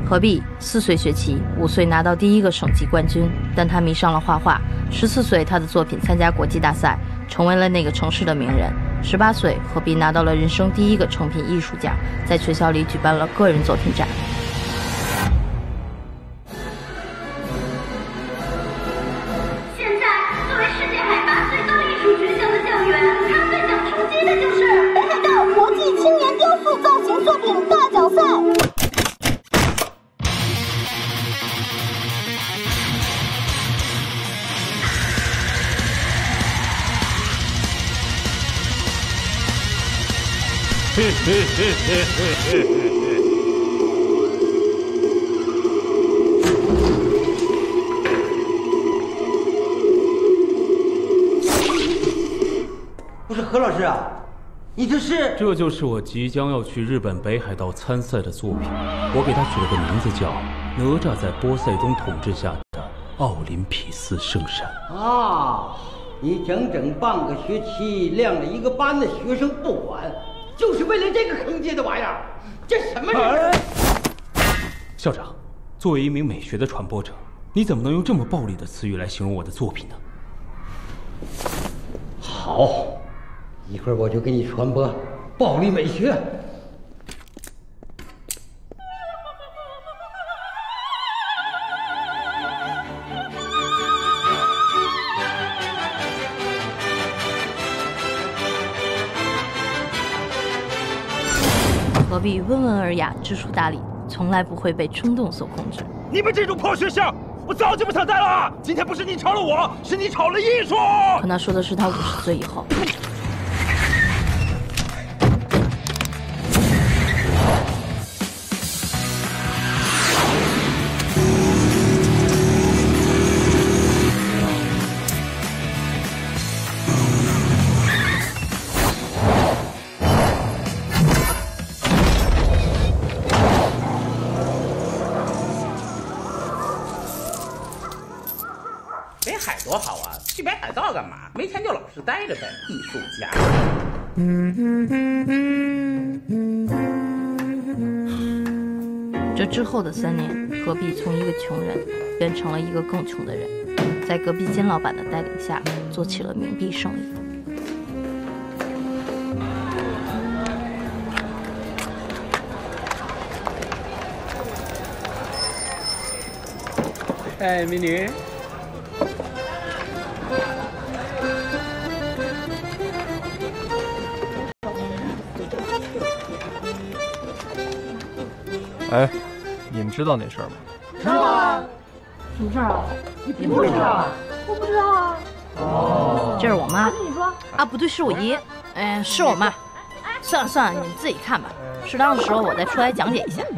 何必4岁学棋，5岁拿到第1个省级冠军，但他迷上了画画。14岁，他的作品参加国际大赛，成为了那个城市的名人。18岁，何必拿到了人生第1个成品艺术奖，在学校里举办了个人作品展。 现在，作为世界海拔最高艺术学校的教员，他最想出击的就是北海道国际青年雕塑造型作品大奖赛。 不是何老师啊，你这是？ 这就是我即将要去日本北海道参赛的作品，我给它取了个名字叫《哪吒在波塞冬统治下的奥林匹斯圣山》 啊！你整整半个学期晾了1个班的学生不管，就是为了这个坑爹的玩意儿，这什么人？ 校长，作为一名美学的传播者，你怎么能用这么暴力的词语来形容我的作品呢？ 好，一会儿我就给你传播暴力美学。 何必温文尔雅、知书达理，从来不会被冲动所控制。 你们这种破学校，我早就不想待了！今天不是你炒了我，是你炒了艺术。 可那说的是他50岁以后。 北海多好啊！去北海道干嘛？没钱就老实待着呗。艺术家。 这之后的3年，何必从一个穷人变成了一个更穷的人，在隔壁金老板的带领下，做起了冥币生意。 哎，美女。 哎，你们知道那事儿吗？ 知道啊。什么事儿啊？你不知道啊？我不知道啊。 哦，这是我妈。 你说啊，不对，是我爷。是我妈。算了算了，你们自己看吧。适当的时候我再出来讲解一下。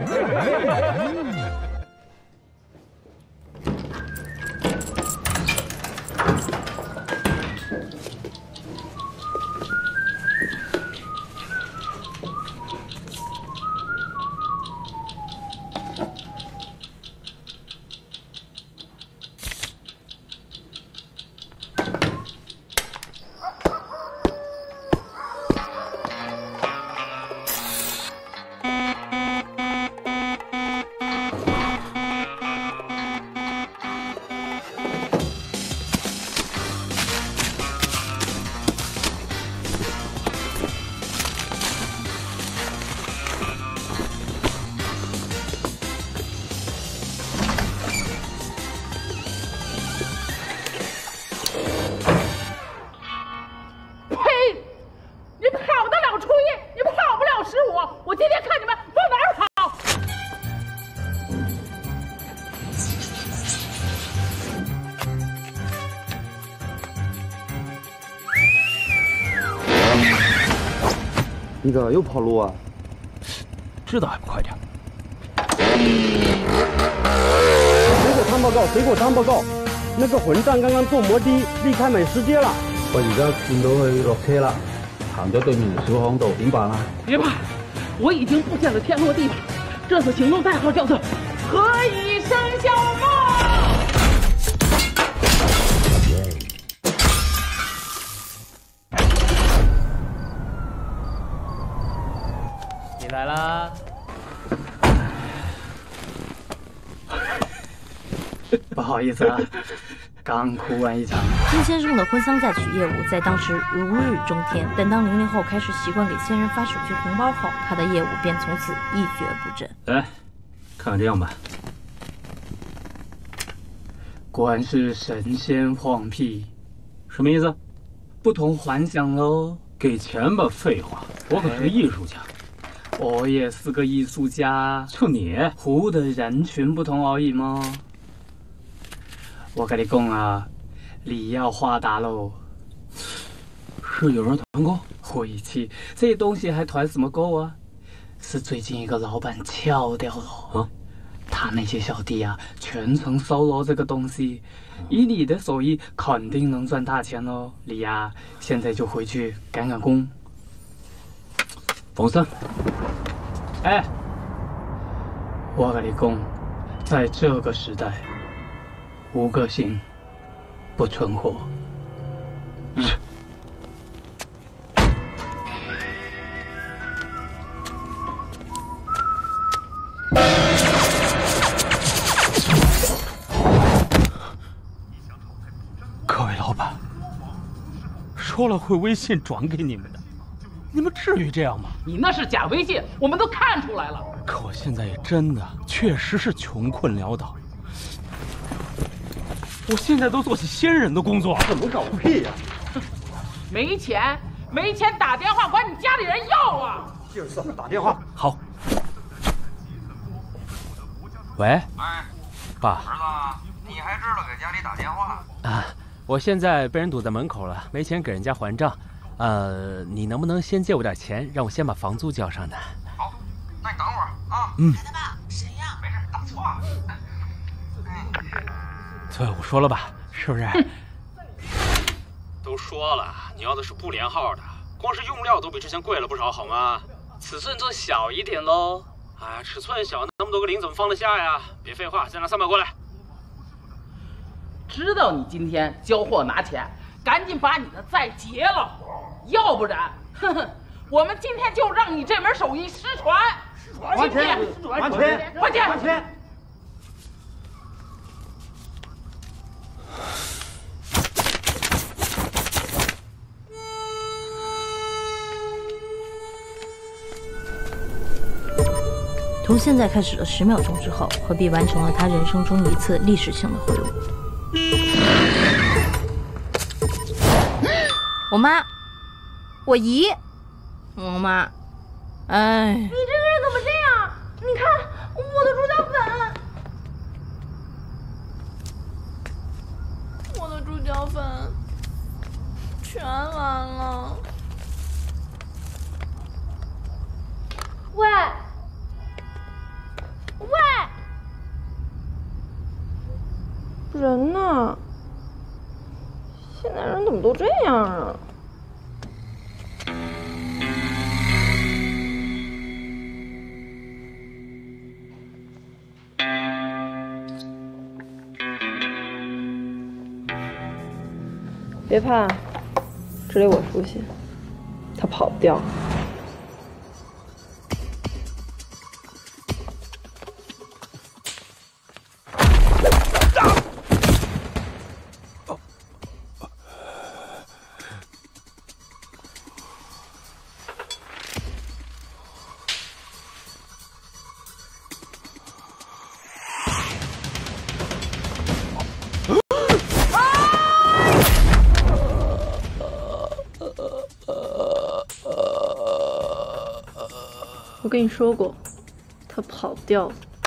我天天看你们往哪儿跑！ 你咋又跑路啊？ 知道还不快点！ 水果汤报告，水果汤报告，那个混账刚刚坐摩的离开美食街了。 我而家見到佢落車啦，行咗對面小巷道，點辦啊？ 别怕，我已经布下了天落地法。这次行动代号叫做“何以笙箫默”。 你来啦！ 不好意思啊，刚哭完一场。 金先生的婚丧嫁娶业务在当时如日中天，但当00后开始习惯给先人发手机红包后，他的业务便从此一蹶不振。 来，看看这样吧。官是神仙放屁，什么意思？不同凡响喽。给钱吧，废话，我可是个艺术家。我也是个艺术家，就你服务的人群不同而已吗？我跟你讲啊，你要发达喽。 是有人团购？ 晦气，这东西还团什么购啊？是最近一个老板翘掉了啊。他那些小弟啊，全程搜罗这个东西，以你的手艺，肯定能赚大钱哦。你呀，现在就回去赶赶工。 冯三， 哎，我跟你讲，在这个时代，无个性不存活。 各位老板，说了会微信转给你们的，你们至于这样吗？ 你那是假微信，我们都看出来了。 可我现在也真的确实是穷困潦倒，我现在都做起仙人的工作， 怎么搞个屁呀？ 没钱，没钱，打电话管你家里人要啊！ 就是打电话。 好。喂。 哎， 爸。 儿子，你还知道给家里打电话啊？我现在被人堵在门口了，没钱给人家还账。你能不能先借我点钱，让我先把房租交上呢？ 好，那你等会儿啊。 海大爸，谁呀？没事，打错了。 对，我说了吧，是不是？ 都说了，你要的是不连号的，光是用料都比之前贵了不少，好吗？尺寸做小一点喽。哎，尺寸小，那么多个零怎么放得下呀？别废话，再拿300过来。 知道你今天交货拿钱，赶紧把你的债结了，要不然，哼哼，我们今天就让你这门手艺失传。 还钱！还钱！ 还钱！ 还钱！ 从现在开始的10秒钟之后，何必完成了他人生中一次历史性的贿赂。我妈，我姨，我妈，哎， 你这个人怎么这样？你看我的猪脚粉，我的猪脚粉全完了。喂，喂，人呢？现在人怎么都这样啊？别怕，这里我熟悉，他跑不掉。我跟你说过，他跑不掉。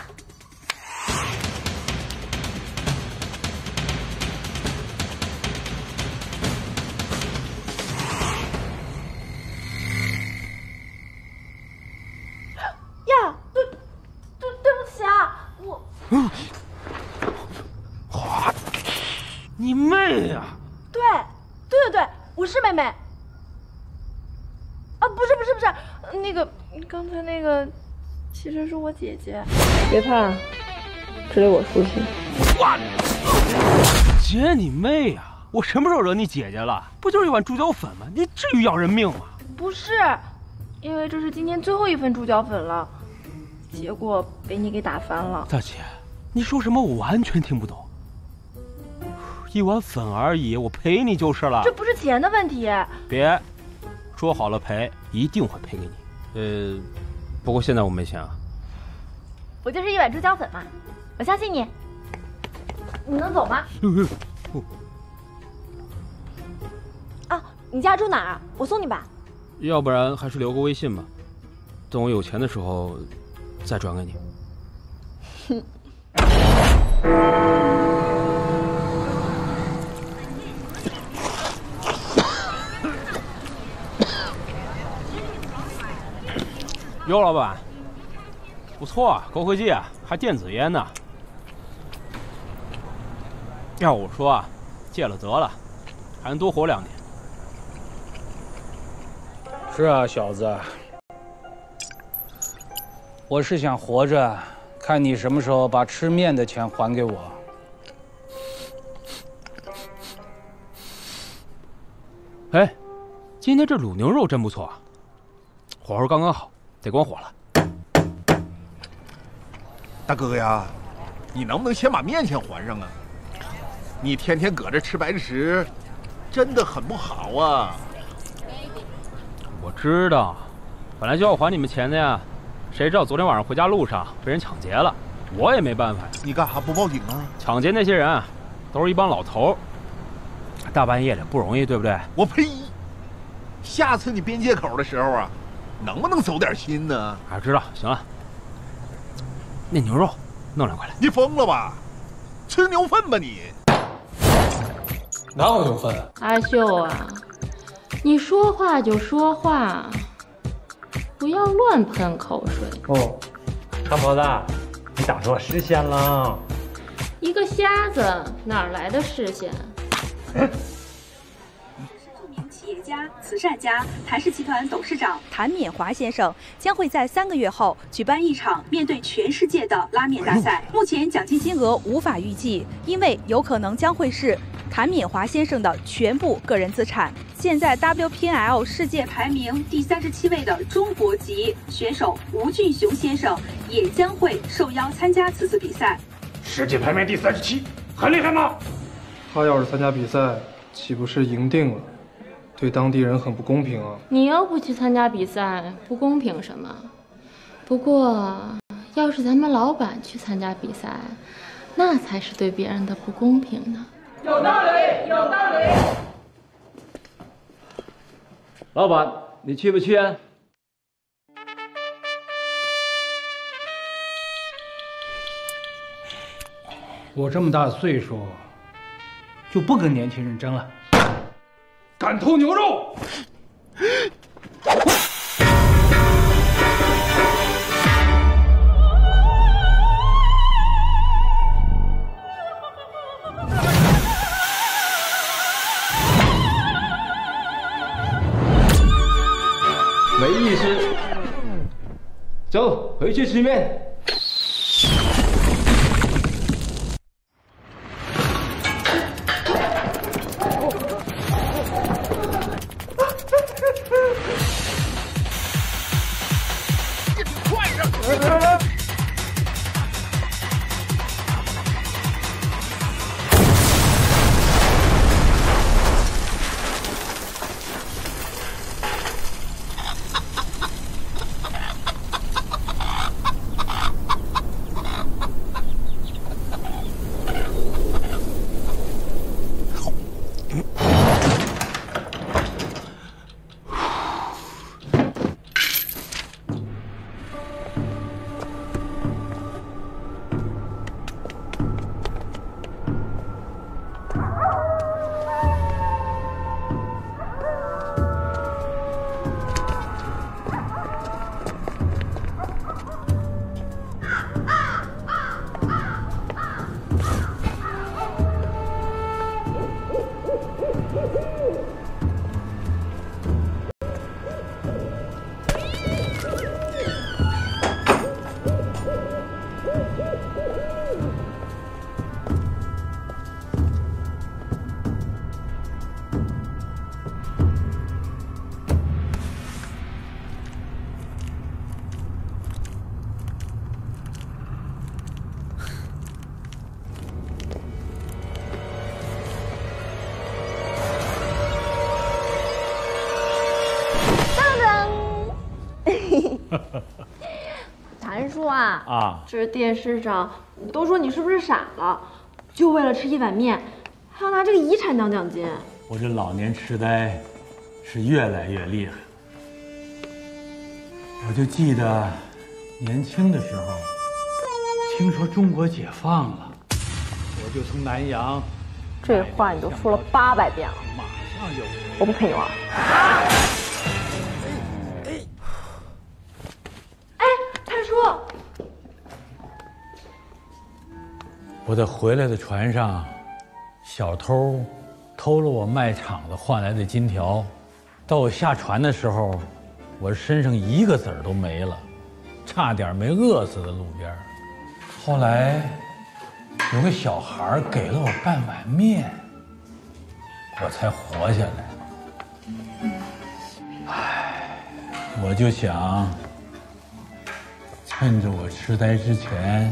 呀，对不起啊，我。 你妹呀！ 对，我是妹妹。啊，不是，那个刚才那个其实是我姐姐。别怕，这里我熟悉。 哇！姐你妹呀！我什么时候惹你姐姐了？不就是一碗猪脚粉吗？你至于要人命吗？ 不是，因为这是今天最后一份猪脚粉了，结果被你给打翻了。 大姐，你说什么我完全听不懂。 1碗粉而已，我赔你就是了。 这不是钱的问题。 别，说好了赔，一定会赔给你。不过现在我没钱啊。 不就是1碗猪脚粉吗？我相信你。你能走吗？啊，你家住哪儿啊？我送你吧。 要不然还是留个微信吧，等我有钱的时候再转给你。 哼。 哟，老板，不错啊，高科技啊，还电子烟呢。要我说啊，戒了得了，还能多活2年。 是啊，小子，我是想活着，看你什么时候把吃面的钱还给我。 哎，今天这卤牛肉真不错啊，火候刚刚好，得关火了。 大哥呀，你能不能先把面钱还上啊？你天天搁这吃白食，真的很不好啊。 我知道，本来就要还你们钱的呀，谁知道昨天晚上回家路上被人抢劫了，我也没办法。 你干啥不报警啊？ 抢劫那些人啊，都是一帮老头，大半夜的不容易，对不对？ 我呸！下次你边界口的时候啊，能不能走点心呢？ 啊，知道，行了。那牛肉弄2块来。 你疯了吧？吃牛粪吧你！ 哪有牛粪啊？ 阿秀啊，你说话就说话，不要乱喷口水。 哦，长脖子，你打错视线了。 一个瞎子哪来的视线？ 企业家、慈善家、谭氏集团董事长谭勉华先生将会在3个月后举办一场面对全世界的拉面大赛。目前奖金金额无法预计，因为有可能将会是谭勉华先生的全部个人资产。现在 WPL 世界排名第37位的中国籍选手吴俊雄先生也将会受邀参加此次比赛。 世界排名第37，很厉害吗？ 他要是参加比赛，岂不是赢定了？对当地人很不公平啊！ 你又不去参加比赛，不公平什么？不过，要是咱们老板去参加比赛，那才是对别人的不公平呢。 有道理，有道理。 老板，你去不去啊？ 我这么大岁数，就不跟年轻人争了。 敢偷牛肉！ 没意思，走，回去吃面。 韩叔啊， 这电视上都说你是不是傻了，就为了吃一碗面，还要拿这个遗产当奖金。 我这老年痴呆是越来越厉害。我就记得年轻的时候，听说中国解放了，我就从南阳。 这话你都说了800遍了， 马上就我不陪你玩。哎，谭叔， 我在回来的船上，小偷偷了我卖场子换来的金条，到我下船的时候，我身上一个子儿都没了，差点没饿死在路边。后来有个小孩给了我半碗面，我才活下来。唉，我就想趁着我痴呆之前，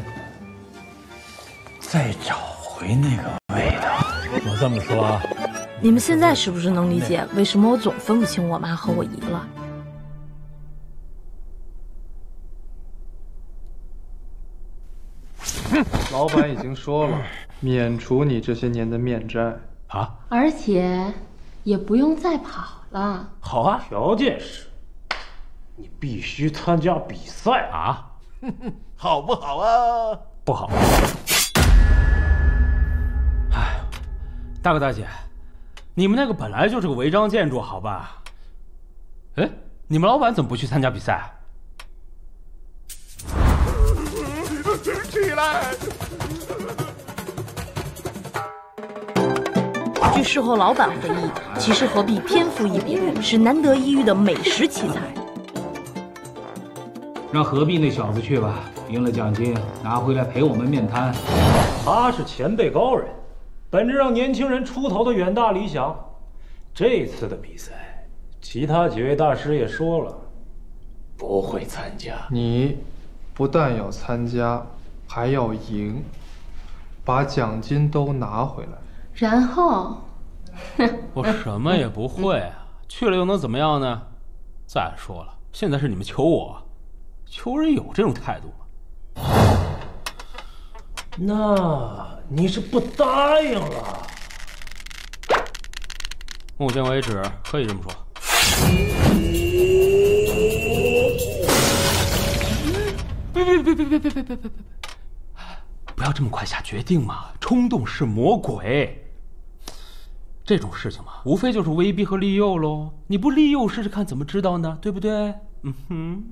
再找回那个味道。我这么说， 你们现在是不是能理解为什么我总分不清我妈和我姨了？ 老板已经说了，免除你这些年的面债啊， 而且也不用再跑了。 好啊， 条件是你必须参加比赛啊， 好不好啊？ 不好。 哎，大哥大姐，你们那个本来就是个违章建筑，好吧？哎，你们老板怎么不去参加比赛？ 起来！ 据事后老板回忆，其实何必天赋异禀，是难得一遇的美食奇才。 让何必那小子去吧，赢了奖金拿回来陪我们面瘫。 他是前辈高人，本着让年轻人出头的远大理想，这次的比赛，其他几位大师也说了，不会参加。 你不但要参加，还要赢，把奖金都拿回来。 然后， 我什么也不会啊，去了又能怎么样呢？再说了，现在是你们求我，求人有这种态度吗？ 那你是不答应了？ 目前为止可以这么说。别！不要这么快下决定嘛，冲动是魔鬼。这种事情嘛，无非就是威逼和利诱喽。你不利诱试试看，怎么知道呢？对不对？嗯哼。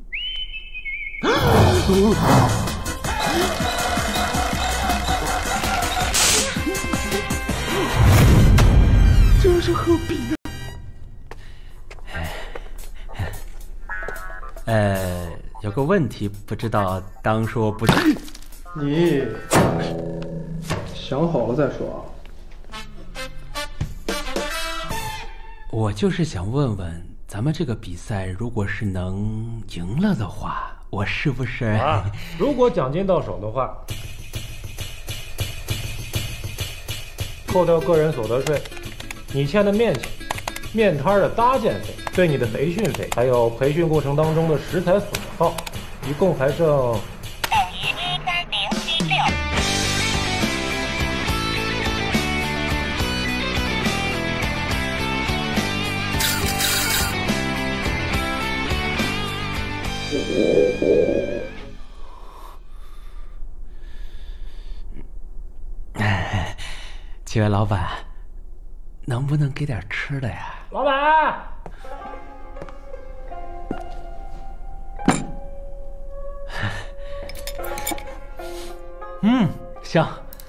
这是何必呢？ 有个问题，不知道当说不。 你想好了再说啊。 我就是想问问，咱们这个比赛如果是能赢了的话，我是不是？ 如果奖金到手的话，扣掉个人所得税，你欠的面钱、面摊的搭建费、对你的培训费，还有培训过程当中的食材损耗，一共还剩。 几位老板，能不能给点吃的呀？ 老板， 香。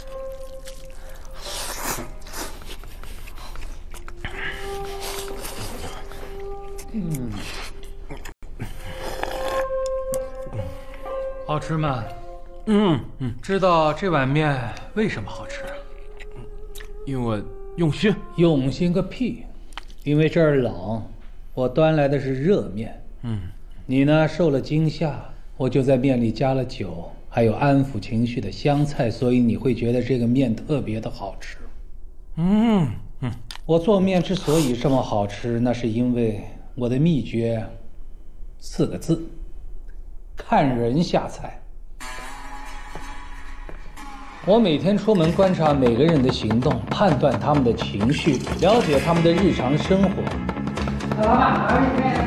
好吃吗？知道这碗面为什么好吃？ 因为我用心。 用心个屁！因为这儿冷，我端来的是热面。你呢受了惊吓，我就在面里加了酒，还有安抚情绪的香菜，所以你会觉得这个面特别的好吃。我做面之所以这么好吃，那是因为我的秘诀4个字： 看人下菜。我每天出门观察每个人的行动，判断他们的情绪，了解他们的日常生活。老板，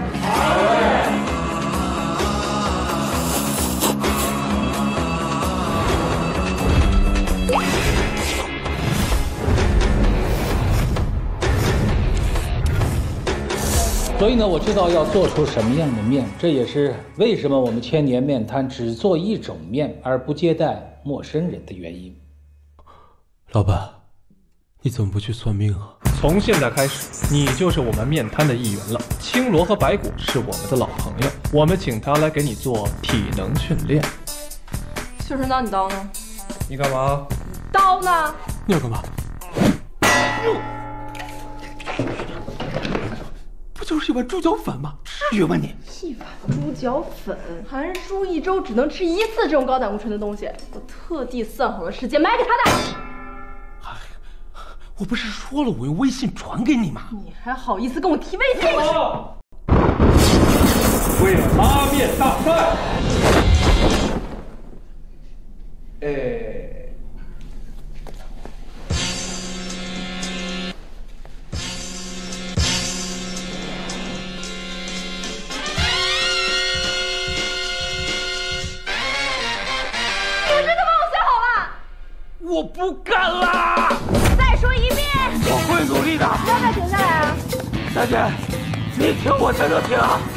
所以呢，我知道要做出什么样的面，这也是为什么我们千年面摊只做一种面，而不接待陌生人的原因。 老板，你怎么不去算命啊？ 从现在开始，你就是我们面摊的一员了。青罗和白骨是我们的老朋友，我们请他来给你做体能训练。 绣春刀，你刀呢？ 你干嘛？ 刀呢？ 你要干嘛？不就是一碗猪脚粉吗？至于吗你？ 一碗猪脚粉，韩叔一周只能吃1次这种高胆固醇的东西，我特地算好了时间买给他的。 我不是说了我用微信传给你吗？ 你还好意思跟我提微信？ 为了拉面大赛， 我不干啦！ 再说一遍， 我会努力的。 要不要停下来啊？ 大姐，你停我才能停啊！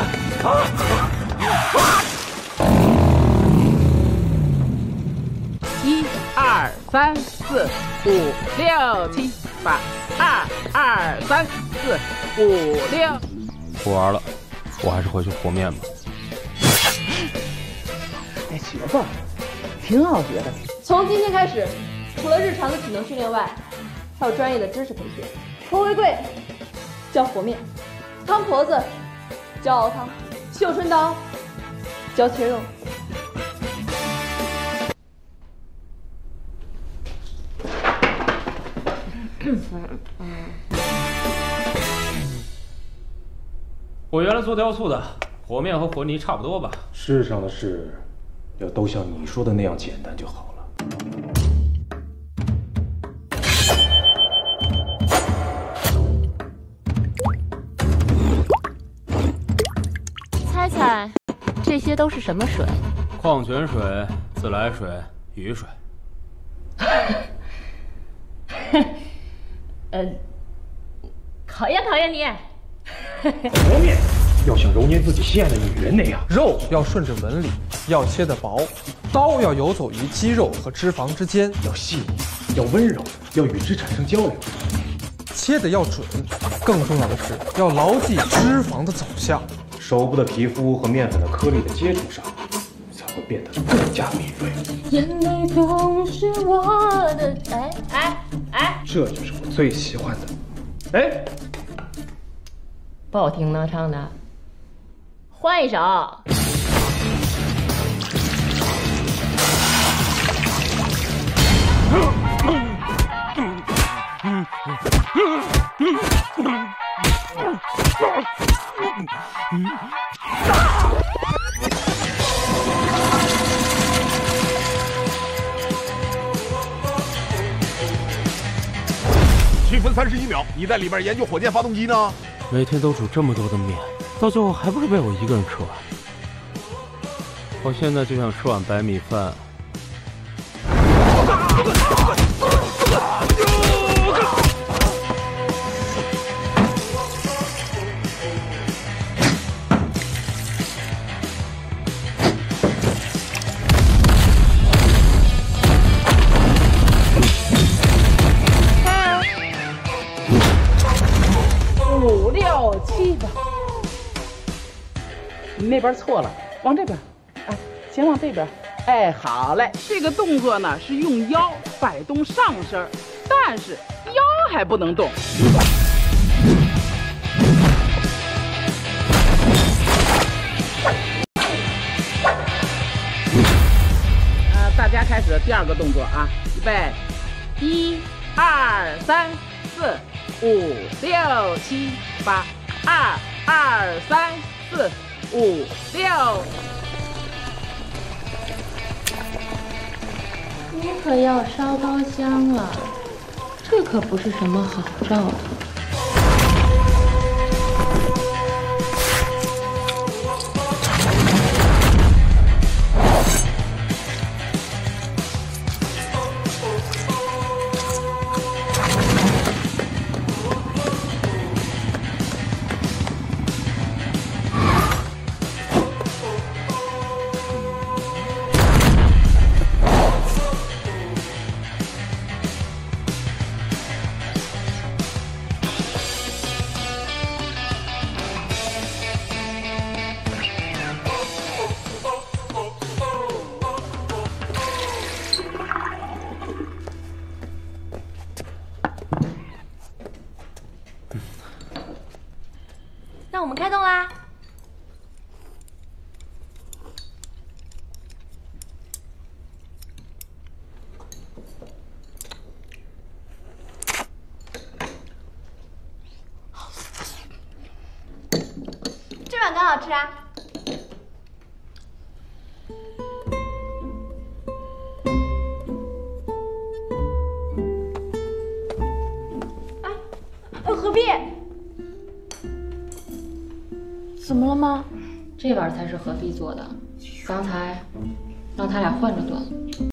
1、2、3、4、5、6、7、8，2、3、4、5、6。 不玩了，我还是回去和面吧。 哎，学吧，挺好学的。 从今天开始，除了日常的体能训练外，还有专业的知识培训。和为贵教和面，汤婆子教熬汤，绣春刀教切肉。 我原来做雕塑的，和面和和泥差不多吧。 世上的事，要都像你说的那样简单就好了。 猜猜，这些都是什么水？ 矿泉水、自来水、雨水。 考验你。 和面要像揉捏自己心爱的女人那样， 肉要顺着纹理，要切得薄，刀要游走于肌肉和脂肪之间， 要细腻，要温柔，要与之产生交流。 切得要准，更重要的是要牢记脂肪的走向。 手部的皮肤和面粉的颗粒的接触上，才会变得更加敏锐。 眼泪总是我的。 这就是我最喜欢的。 不好听呢，唱的。换一首。 7分31秒，你在里边研究火箭发动机呢？ 每天都煮这么多的面，到最后还不是被我一个人吃完？我现在就想吃碗白米饭。 5、6、7吧。你那边错了，往这边。先往这边。好嘞。这个动作呢是用腰摆动上身，但是腰还不能动。大家开始第2个动作啊，预备，1、2、3、4、5、6、7、8，2、3、4、5、6。 你可要烧高香了，这可不是什么好兆头。 那我们开动啦！这碗刚好吃啊！何必？ 怎么了吗？这碗才是何必做的，刚才让他俩换着端。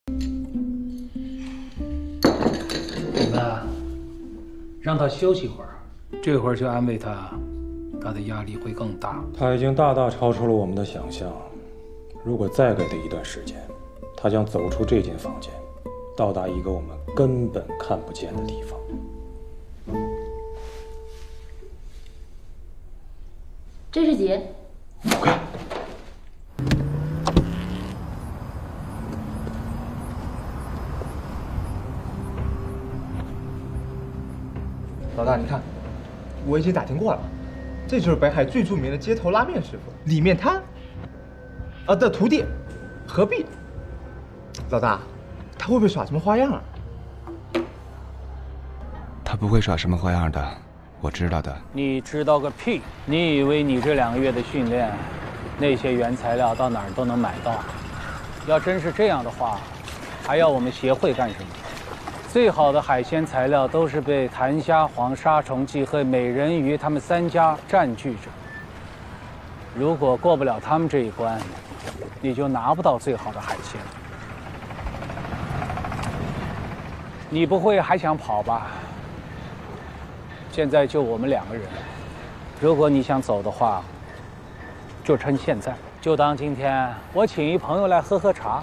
怎么，让他休息会儿，这会儿去安慰他，他的压力会更大。 他已经大大超出了我们的想象，如果再给他一段时间，他将走出这间房间，到达一个我们根本看不见的地方。 这是几？ 老大，你看，我已经打听过了，这就是北海最著名的街头拉面师傅李面瘫的徒弟何必。老大，他会不会耍什么花样啊？ 他不会耍什么花样的，我知道的。 你知道个屁！你以为你这2个月的训练，那些原材料到哪儿都能买到？要真是这样的话，还要我们协会干什么？最好的海鲜材料都是被檀虾黄、杀虫剂和美人鱼他们3家占据着。如果过不了他们这一关，你就拿不到最好的海鲜。你不会还想跑吧？现在就我们2个人，如果你想走的话，就趁现在，就当今天我请一朋友来喝喝茶。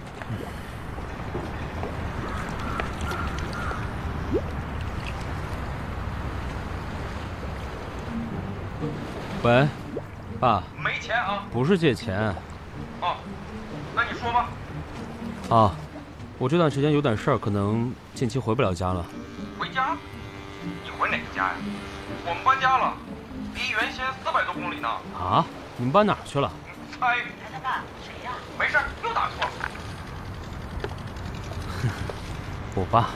喂，爸。 没钱啊？ 不是借钱。 哦，那你说吧。 啊，我这段时间有点事儿，可能近期回不了家了。 回家？你回哪个家呀？我们搬家了，离原先400多公里呢。 啊？你们搬哪儿去了？ 猜。大哥，谁呀？没事，又打错了。 我爸。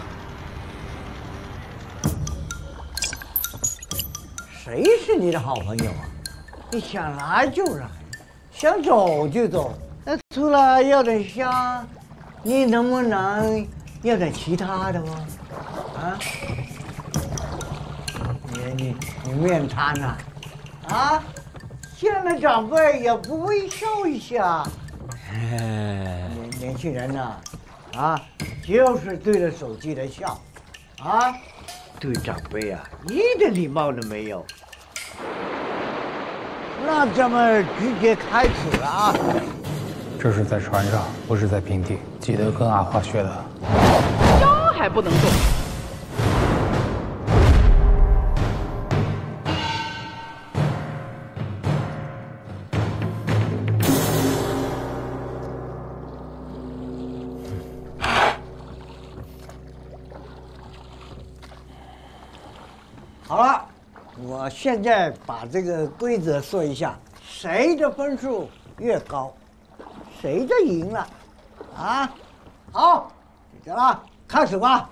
谁是你的好朋友啊？你想来就来，想走就走。那除了要点香，你能不能要点其他的吗？啊？你面瘫呐？啊？见了长辈也不微笑一下。年轻人呐，啊，就是对着手机的笑，啊，对长辈啊一点礼貌都没有。那咱们直接开始了啊！ 这是在船上，不是在平地，记得跟阿花学的。 腰还不能动。 好了，我现在把这个规则说一下，谁的分数越高，谁就赢了，啊，好，记了，开始吧。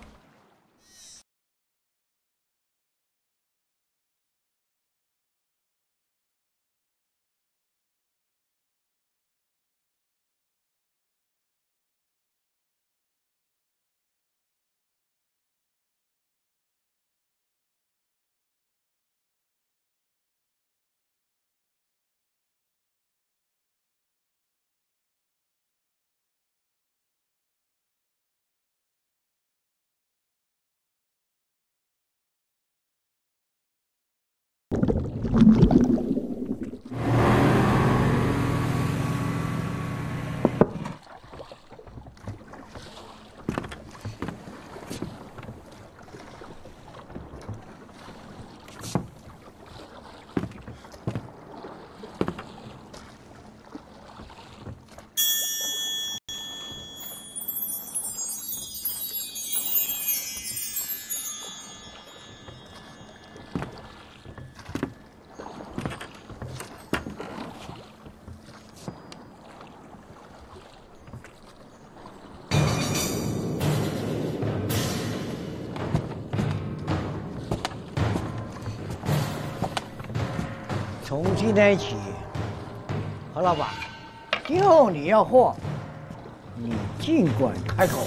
从今天起，何老板，今后你要货，你尽管开口。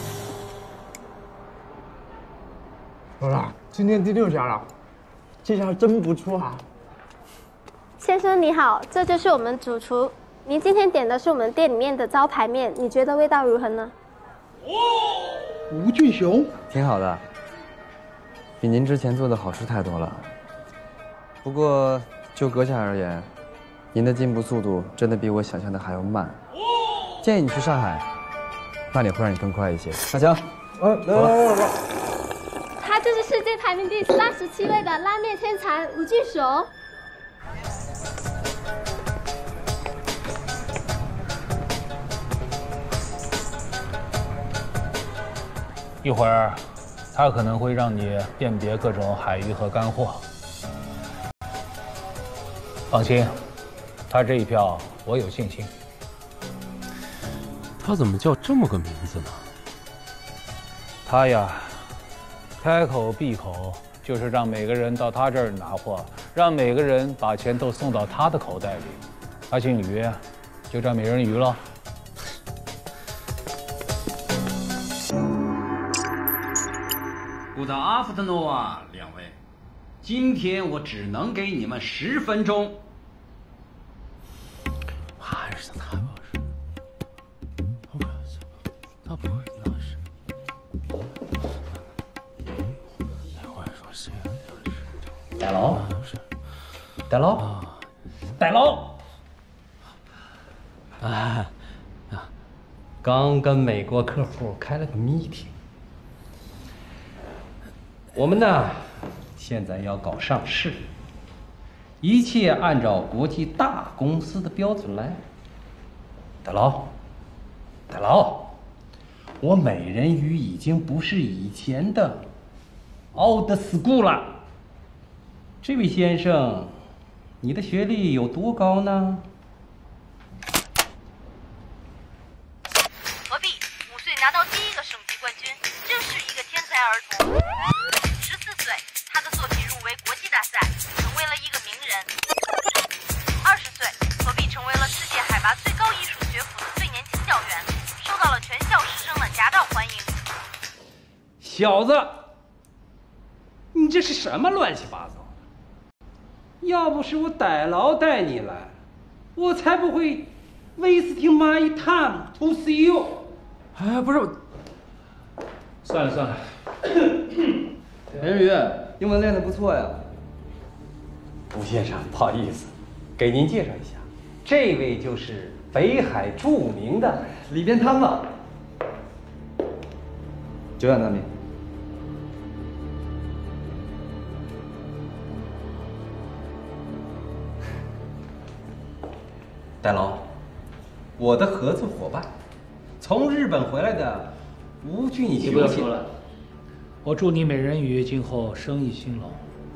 老大，今天第6家了，这家真不错啊。 先生你好，这就是我们主厨。您今天点的是我们店里面的招牌面，你觉得味道如何呢？ 吴俊雄， 挺好的，比您之前做的好吃太多了。不过就阁下而言，您的进步速度真的比我想象的还要慢。建议你去上海，那里会让你更快一些。大强，来。 他就是世界排名第37位的拉面天才吴俊雄。 一会儿，他可能会让你辨别各种海鱼和干货。放心，他这一票我有信心。 他怎么叫这么个名字呢？ 他呀，开口闭口就是让每个人到他这儿拿货，让每个人把钱都送到他的口袋里。他姓吕，就叫美人鱼了。 Good afternoon 啊，两位，今天我只能给你们10分钟。 还是他不是，他不会那是。我说谁？ 戴楼，戴楼，戴楼。啊，刚跟美国客户开了个 meeting。我们呢，现在要搞上市，一切按照国际大公司的标准来。大佬，我美人鱼已经不是以前的 old school 了。这位先生，你的学历有多高呢？ 何必5岁拿到第1个省级冠军，真是一个天才儿童。14岁，他的作品入围国际大赛，成为了一个名人。20岁，何必成为了世界海拔最高艺术学府的最年轻教员，受到了全校师生的夹道欢迎。 小子，你这是什么乱七八糟的？要不是我逮牢带你来，我才不会 wasting my time to see you。 哎，不是， 算了。 美人鱼，英文练得不错呀。 吴先生，不好意思，给您介绍一下，这位就是北海著名的里边摊子。久仰大名。 戴楼，我的合作伙伴，从日本回来的吴俊雄。 你不要说了，我祝你美人鱼今后生意兴隆。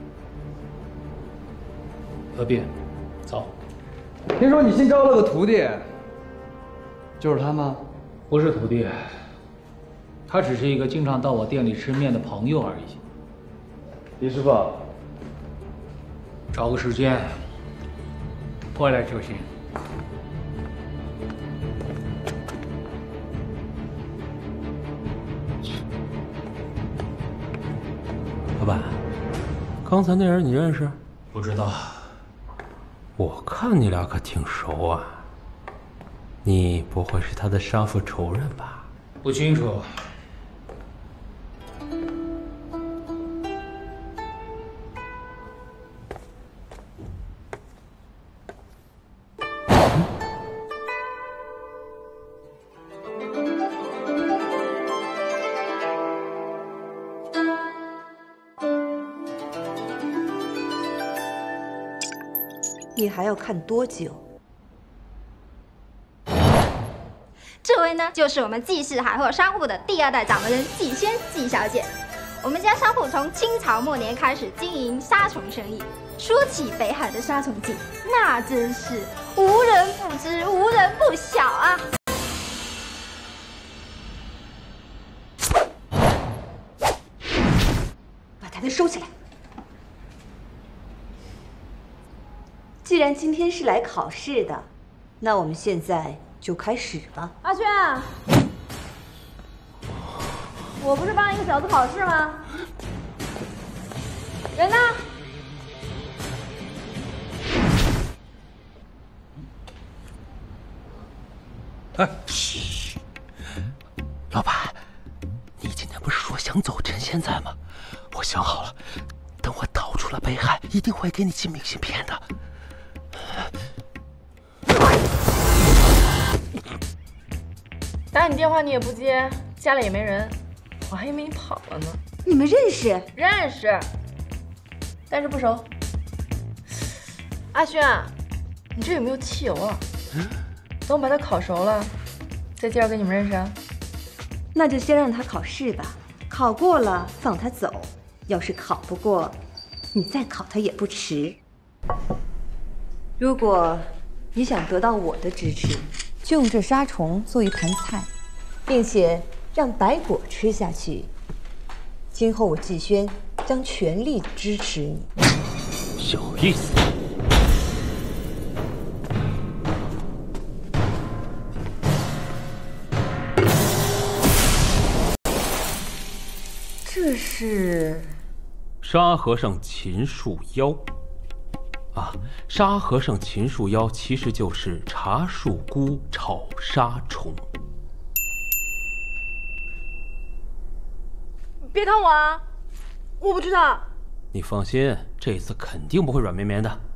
何必？走。 听说你新招了个徒弟，就是他吗？ 不是徒弟，他只是一个经常到我店里吃面的朋友而已。 李师傅， 找个时间过来就行。 老板，刚才那人你认识？ 不知道。 我看你俩可挺熟啊。你不会是他的杀父仇人吧？ 不清楚。 你还要看多久？ 这位呢，就是我们季氏海货商铺的第2代掌门人季轩季小姐。我们家商铺从清朝末年开始经营杀虫生意。说起北海的杀虫剂，那真是无人不知，无人不晓啊！把台灯收起来。 既然今天是来考试的，那我们现在就开始吧。 阿轩，我不是帮一个小子考试吗？人呢？ 哎，嘘！老板，你今天不是说想走成现在吗？我想好了，等我逃出了北海，一定会给你寄明信片的。 打你电话你也不接，家里也没人，我还以为你跑了呢。 你们认识？ 认识，但是不熟。阿轩，你这有没有汽油啊？等我把它烤熟了，再介绍给你们认识啊。 那就先让他考试吧，考过了放他走，要是考不过，你再考他也不迟。如果你想得到我的支持，就用这杀虫做一盘菜，并且让白果吃下去。今后我季轩将全力支持你。 小意思。 这是沙和尚秦树妖啊，沙和尚秦树妖其实就是茶树菇炒沙虫。 别看我啊，我不知道。 你放心，这次肯定不会软绵绵的。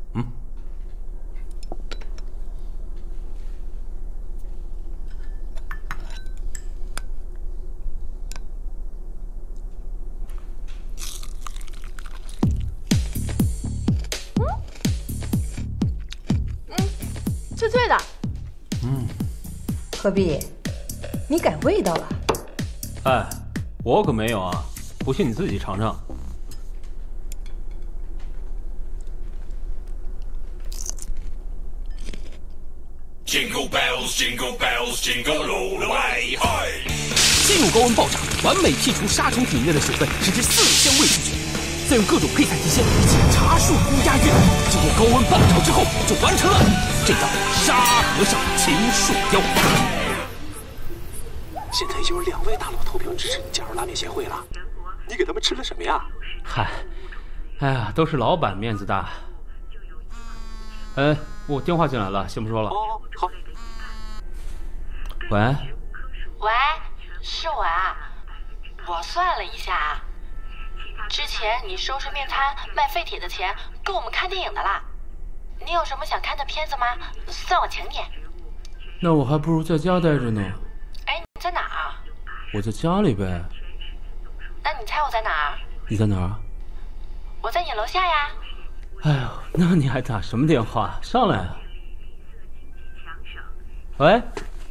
脆脆的。 何必？你改味道了？ 哎，我可没有啊，不信你自己尝尝。 Jingle bells, jingle bells, jingle all the way. 吸入高温爆炸，完美剔除杀虫体内的水分，使之色香味俱全。再用各种配菜提鲜，以及茶树菇押韵，经过高温爆炒之后，就完成了这道沙和尚秦树妖。 现在已经有2位大佬投票支持你加入拉面协会了，你给他们吃了什么呀？ 嗨，哎呀，都是老板面子大。我电话进来了，先不说了。 哦，好。 喂。 喂，是我啊。我算了一下，之前你收拾面摊卖废铁的钱够我们看电影的啦。你有什么想看的片子吗？算我请你。 那我还不如在家待着呢。 哎，你在哪儿？ 我在家里呗。 那你猜我在哪儿？ 你在哪儿？ 我在你楼下呀。 哎呦，那你还打什么电话？上来啊！喂。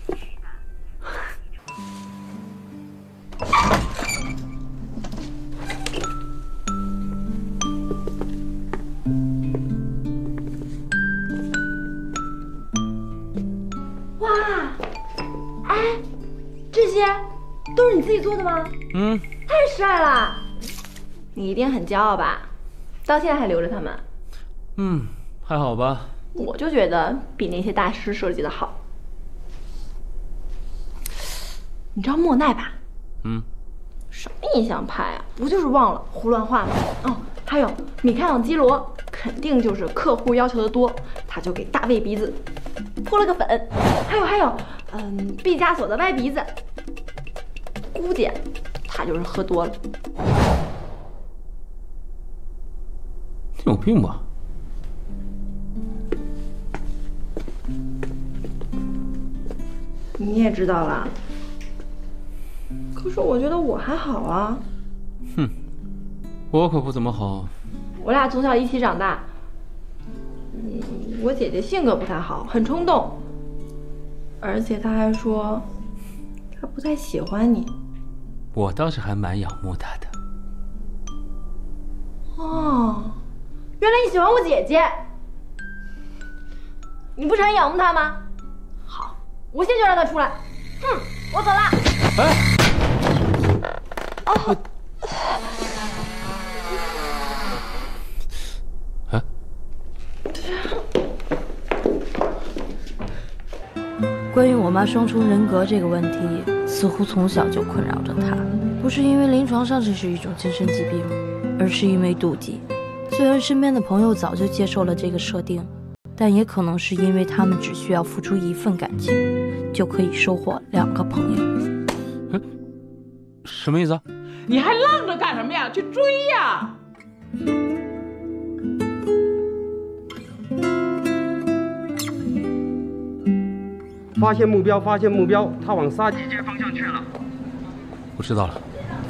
哇，哎，这些都是你自己做的吗？太帅了！你一定很骄傲吧？到现在还留着它们？ 还好吧。 我就觉得比那些大师设计的好。你知道莫奈吧？什么印象派啊？不就是忘了胡乱画吗？哦，还有米开朗基罗，肯定就是客户要求的多，他就给大卫鼻子泼了个粉。还有，毕加索的歪鼻子，估计他就是喝多了。 你有病吧？ 你也知道啦。可是我觉得我还好啊。 我可不怎么好。 我俩从小一起长大。我姐姐性格不太好，很冲动，而且她还说她不太喜欢你。 我倒是还蛮仰慕她的。 哦，原来你喜欢我姐姐。你不是很仰慕她吗？好，我现在就让她出来。我走了。 妈双重人格这个问题似乎从小就困扰着她，不是因为临床上这是一种精神疾病，而是因为妒忌。虽然身边的朋友早就接受了这个设定，但也可能是因为他们只需要付出一份感情，就可以收获2个朋友。 什么意思？ 你还愣着干什么呀？去追呀！ 发现目标，发现目标，他往杀鸡街方向去了。 我知道了。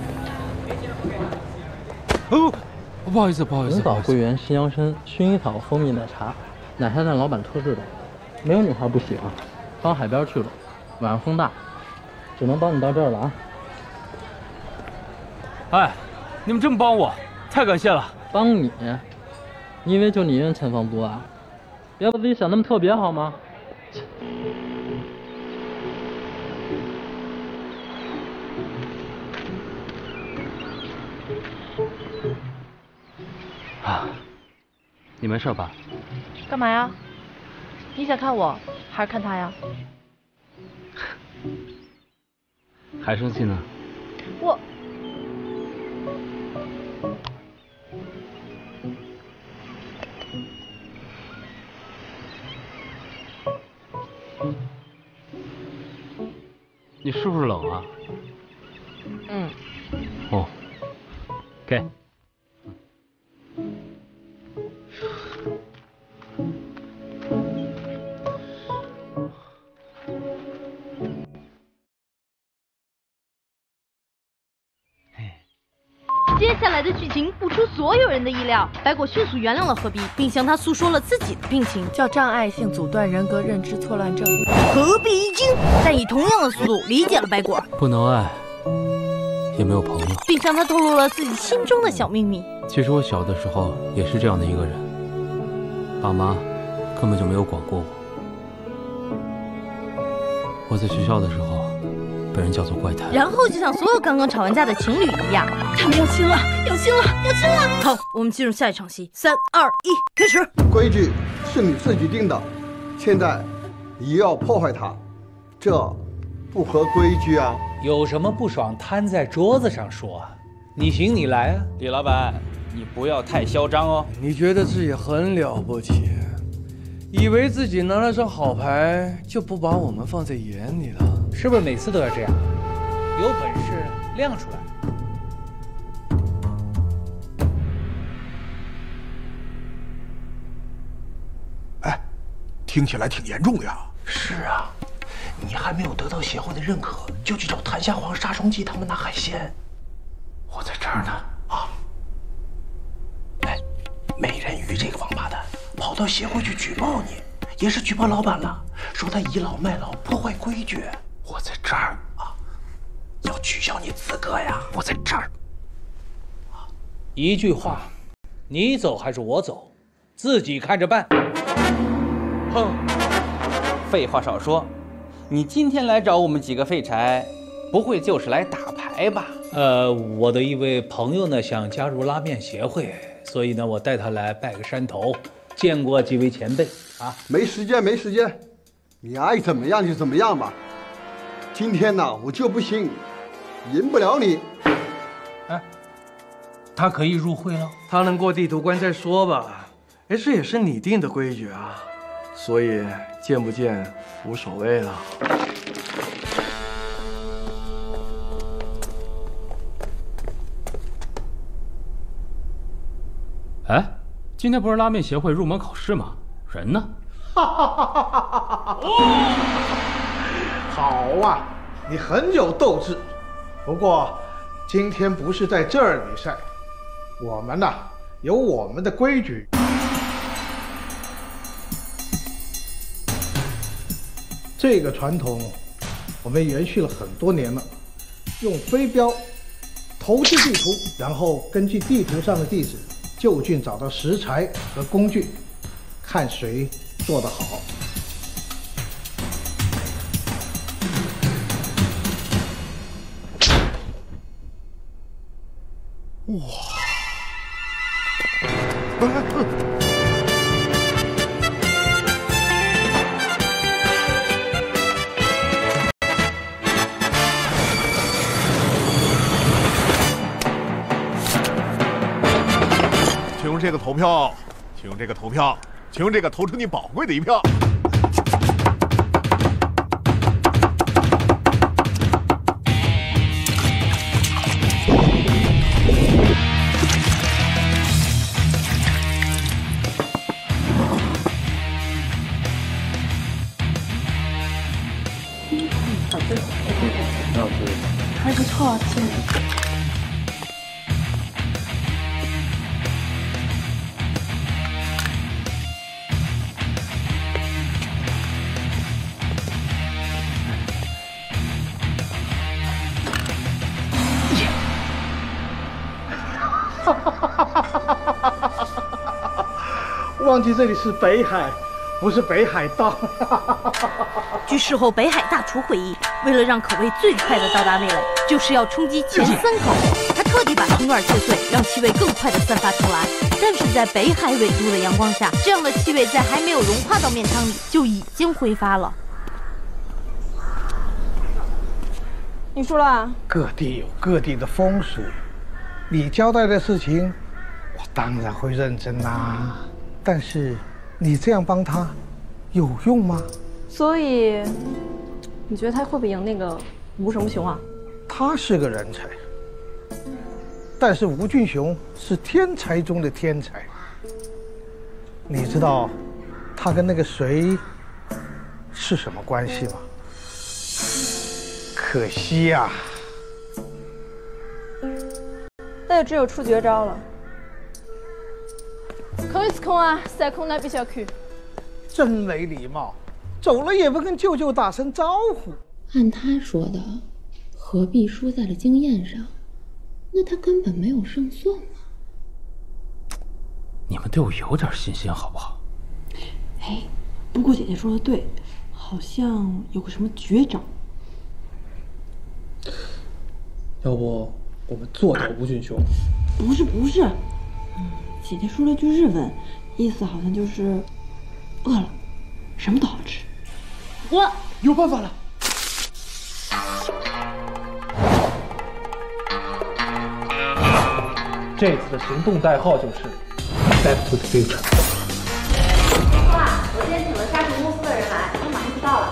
哦，不好意思，不好意思。 红枣桂圆西洋参薰衣草蜂蜜奶茶，奶茶店老板特制的，没有女孩不喜欢。刚海边去了，晚上风大，只能帮你到这儿了啊。 哎，你们这么帮我，太感谢了。 帮你？你以为就你一人欠房租啊？别把自己想那么特别好吗？ 你没事吧？ 干嘛呀？你想看我，还是看他呀？ 还生气呢？ 我。 你是不是冷啊？ 嗯。 哦，给。 接下来的剧情不出所有人的意料，白果迅速原谅了何必，并向他诉说了自己的病情， 叫障碍性阻断人格认知错乱症。 何必一惊，但以同样的速度理解了白果。 不能爱，也没有朋友， 并向他透露了自己心中的小秘密。 其实我小的时候也是这样的一个人，爸妈根本就没有管过我。我在学校的时候被人叫做怪胎， 然后就像所有刚刚吵完架的情侣一样，他们要亲了，要亲了，要亲了！好，我们进入下一场戏，3、2、1，开始。 规矩是你自己定的，现在你又要破坏它，这不合规矩啊！ 有什么不爽摊在桌子上说啊？你行你来啊！ 李老板，你不要太嚣张哦。 你觉得自己很了不起，以为自己拿了张好牌就不把我们放在眼里了？ 是不是每次都要这样？有本事亮出来！ 哎，听起来挺严重呀。 是啊，你还没有得到协会的认可，就去找谭夏黄、杀虫剂他们拿海鲜。我在这儿呢啊！哎，美人鱼这个王八蛋跑到协会去举报你，也是举报老板了，说他倚老卖老，破坏规矩。我在这儿啊，要取消你资格呀！我在这儿。 一句话，你走还是我走，自己看着办。 哼，废话少说，你今天来找我们几个废柴，不会就是来打牌吧？ 我的一位朋友呢想加入拉面协会，所以呢我带他来拜个山头，见过几位前辈啊。 没时间，没时间，你爱怎么样就怎么样吧。今天呢，我就不行，赢不了你。 哎，他可以入会了？ 他能过地图关再说吧。哎，这也是你定的规矩啊，所以见不见无所谓了。 哎，今天不是拉面协会入门考试吗？人呢？ 好啊，你很有斗志。不过今天不是在这儿比赛，我们呢有我们的规矩。这个传统我们延续了很多年了，用飞镖投掷地图，然后根据地图上的地址就近找到食材和工具，看谁做得好。 哇！ 用这个投票，请用这个投票，请用这个投出你宝贵的一票。 还不错，亲。 忘记这里是北海，不是北海道。 据事后北海大厨回忆，为了让口味最快的到达味蕾，就是要冲击前3口。他特地把葱段切碎，让气味更快的散发出来。但是在北海纬度的阳光下，这样的气味在还没有融化到面汤里就已经挥发了。 你输了啊？ 各地有各地的风俗，你交代的事情，我当然会认真啦。但是你这样帮他，有用吗？ 所以，你觉得他会不会赢那个吴什么雄啊？ 他是个人才，但是吴俊雄是天才中的天才。你知道他跟那个谁是什么关系吗？可惜呀， 那就只有出绝招了。空是空啊，塞空那必须要去。 真没礼貌，走了也不跟舅舅打声招呼。 按他说的，何必输在了经验上？那他根本没有胜算嘛。 你们对我有点信心好不好？ 哎，不过姐姐说的对，好像有个什么绝招。 要不我们做掉吴俊雄？ 不是，姐姐说了句日文，意思好像就是饿了，什么都好吃。 我有办法了。这次的行动代号就是 Back to the Future。 哇，我今天请了沙城公司的人来，他们马上就到了。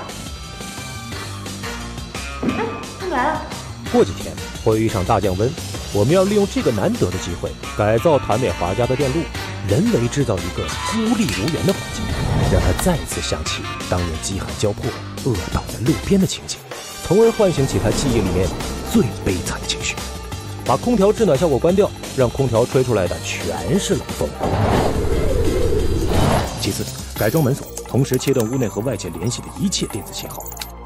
哎，他们来了。 过几天会有一场大降温，我们要利用这个难得的机会，改造谭美华家的电路，人为制造一个孤立无援的环境，让他再次想起当年饥寒交迫、饿倒在路边的情景，从而唤醒起他记忆里面最悲惨的情绪。把空调制暖效果关掉，让空调吹出来的全是冷风。其次，改装门锁，同时切断屋内和外界联系的一切电子信号。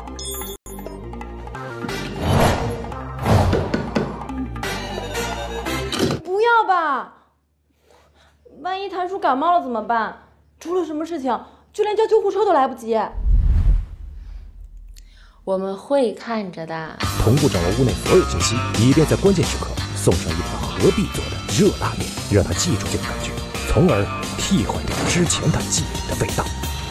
不要吧，万一谭叔感冒了怎么办？出了什么事情，就连叫救护车都来不及。 我们会看着的。 同步掌握屋内所有信息，以便在关键时刻送上一碗何必做的热拉面，让他记住这个感觉，从而替换掉之前他记忆的味道。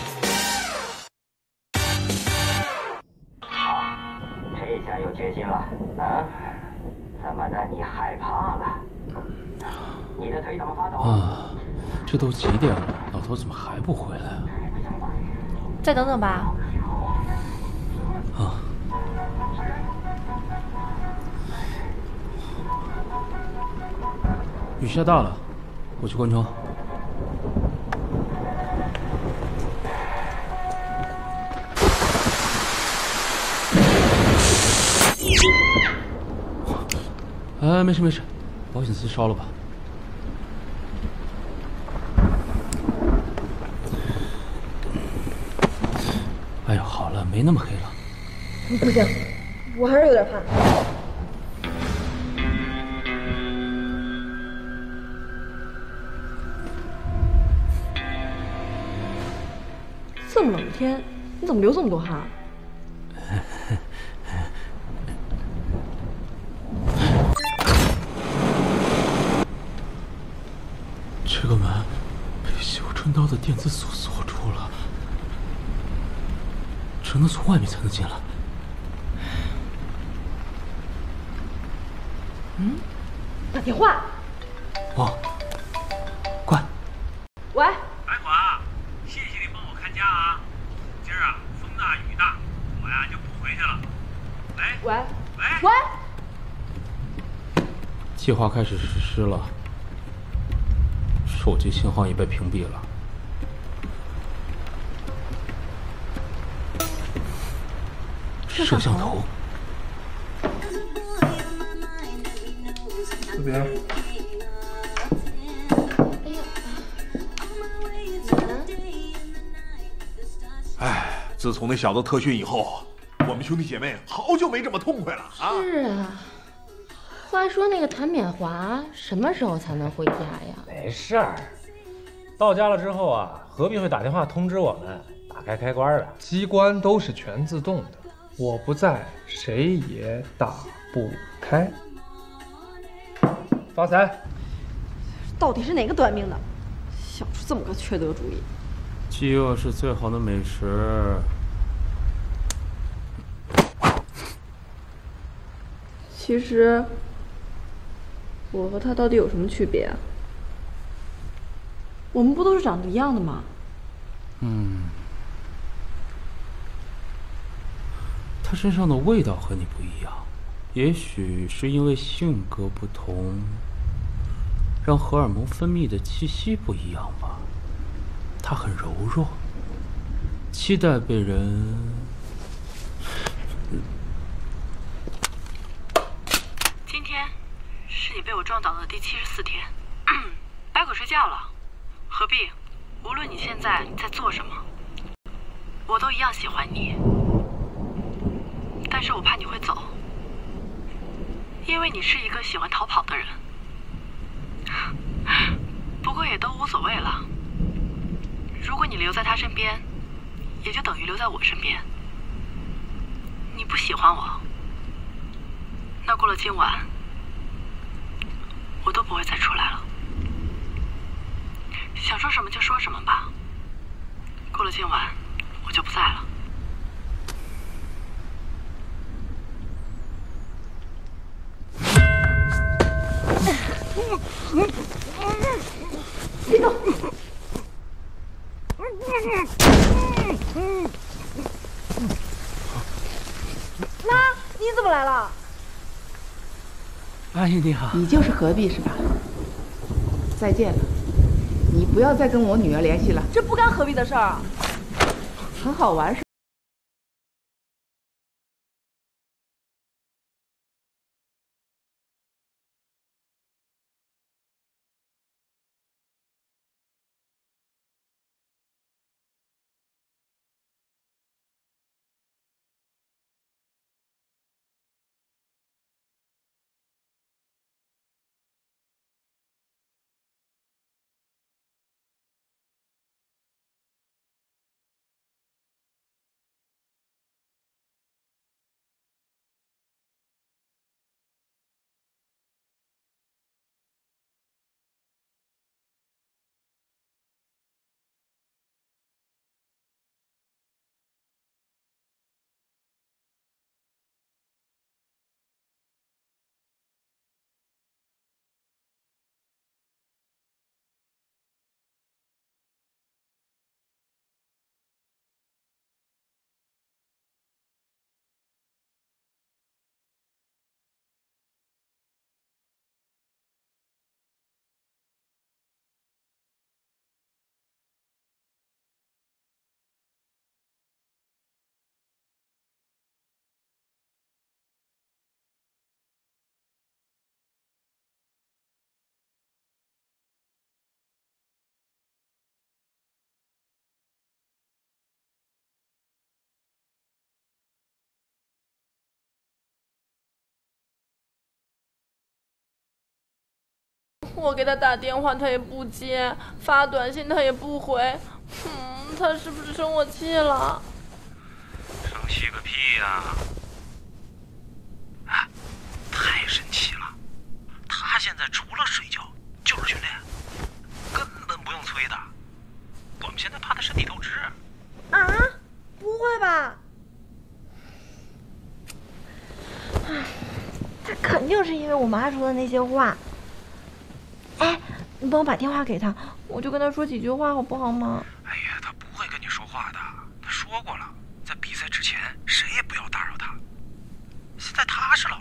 这下有决心了啊？怎么的？你害怕了？你的腿怎么发抖啊？这都几点了，老头怎么还不回来啊？ 再等等吧。 啊。雨下大了，我去关窗。没事，保险丝烧了吧。哎呦，好了，没那么黑了。 不行，我还是有点怕。这么冷的天，你怎么流这么多汗？ 这个门被绣春刀的电子锁锁住了，只能从外面才能进来。 打电话。 哦，关。 喂。 计划开始实施了，手机信号已被屏蔽了。摄像头。 这边。 哎，自从那小子特训以后，我们兄弟姐妹好久没这么痛快了啊！ 是啊。话说那个谭冕华什么时候才能回家呀？ 没事儿，到家了之后啊，何必会打电话通知我们打开开关的？ 机关都是全自动的，我不在，谁也打不开。发财！ 到底是哪个短命的，想出这么个缺德主意？ 饥饿是最好的美食。 其实，我和他到底有什么区别啊？我们不都是长得一样的吗？ 他身上的味道和你不一样，也许是因为性格不同，让荷尔蒙分泌的气息不一样吧。他很柔弱，期待被人。 今天是你被我撞倒的第74天，待会睡觉了。何必？无论你现在在做什么，我都一样喜欢你。但是我怕你会走，因为你是一个喜欢逃跑的人。不过也都无所谓了。如果你留在他身边，也就等于留在我身边。你不喜欢我，那过了今晚，我都不会再出来了。想说什么就说什么吧。过了今晚，我就不在了。 别动！妈，你怎么来了？ 阿姨你好。 你就是何必是吧？再见了，你不要再跟我女儿联系了。 这不干何必的事儿啊。 很好玩是吧？ 我给他打电话，他也不接；发短信，他也不回。他是不是生我气了？ 生气个屁呀！哎，太生气了！他现在除了睡觉就是训练，根本不用催的。我们现在怕他身体透支。 啊？不会吧？ 他肯定是因为我妈说的那些话。哎，你帮我把电话给他，我就跟他说几句话，好不好吗？ 哎呀，他不会跟你说话的，他说过了，在比赛之前谁也不要打扰他。现在他是老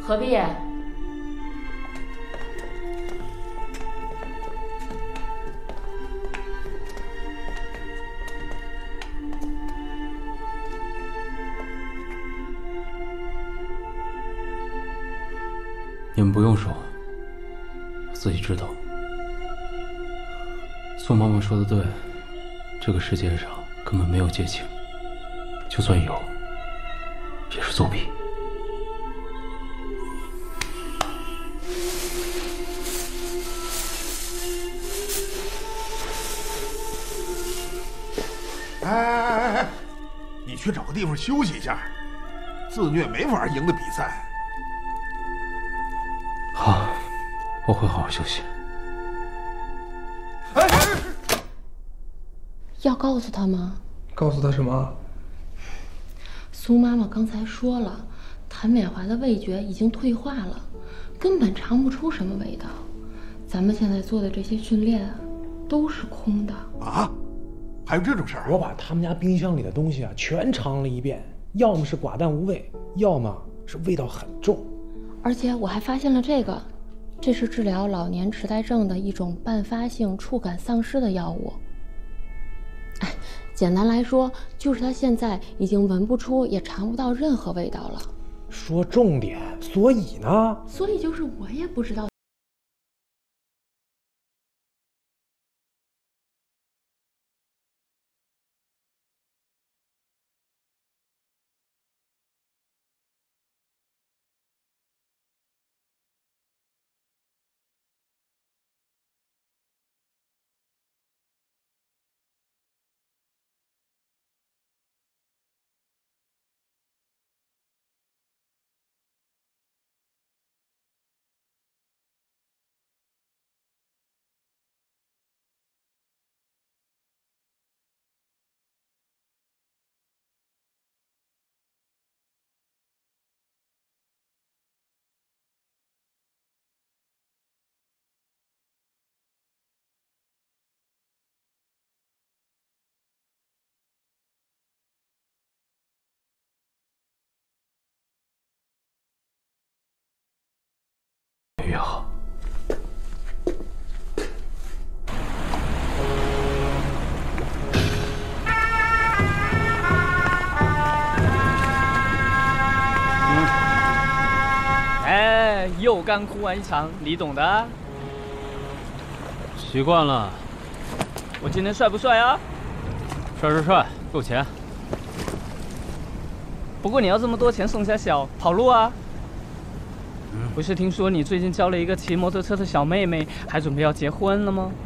何必？ 你们不用说，我自己知道。宋妈妈说的对，这个世界上根本没有借情，就算有，也是作弊。 哎，你去找个地方休息一下，自虐没法赢得比赛。 好，我会好好休息。 要告诉他吗？ 告诉他什么？ 苏妈妈刚才说了，谭美华的味觉已经退化了，根本尝不出什么味道。咱们现在做的这些训练都是空的啊！还有这种事儿？ 我把他们家冰箱里的东西啊全尝了一遍，要么是寡淡无味，要么是味道很重。 而且我还发现了这个，这是治疗老年痴呆症的一种伴发性触感丧失的药物。哎，简单来说，就是他现在已经闻不出也尝不到任何味道了。 说重点，所以呢？ 所以就是我也不知道。 越好。 哎，又刚哭完一场，你懂的。 习惯了。 我今天帅不帅啊？ 帅是帅，够钱。 不过你要这么多钱送家小跑路啊？不是听说你最近交了一个骑摩托车的小妹妹，还准备要结婚了吗？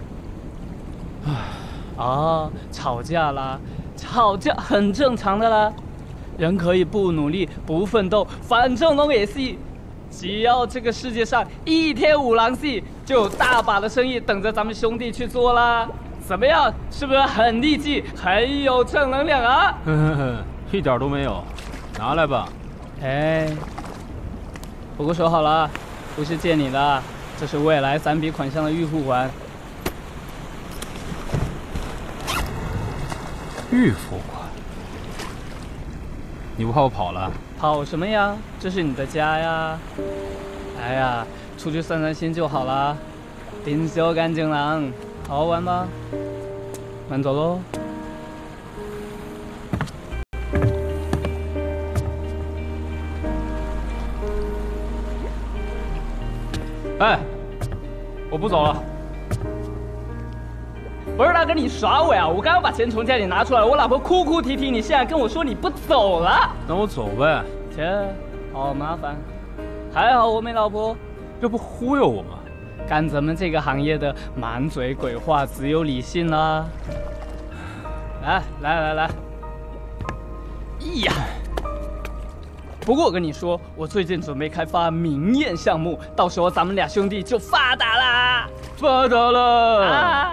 啊，吵架啦，吵架很正常的啦。人可以不努力、不奋斗，反正拢也是。只要这个世界上一天5郎戏，就有大把的生意等着咱们兄弟去做啦。怎么样？是不是很励志、很有正能量啊？ 一点都没有，拿来吧。 哎。不过说好了，不是借你的，这是未来3笔款项的预付款。 预付款？你不怕我跑了？ 跑什么呀？这是你的家呀！哎呀，出去散散心就好了。丁修干净狼，好好玩吧。慢走喽。 哎，我不走了。 不是大哥，你耍我呀！我刚刚把钱从家里拿出来，我老婆哭哭啼啼，你现在跟我说你不走了？ 那我走呗。 切，好麻烦。还好我没老婆， 这不忽悠我吗？ 干咱们这个行业的，满嘴鬼话，只有理性啦。来，呀！不过我跟你说，我最近准备开发明艳项目，到时候咱们俩兄弟就发达啦！ 发达了啊！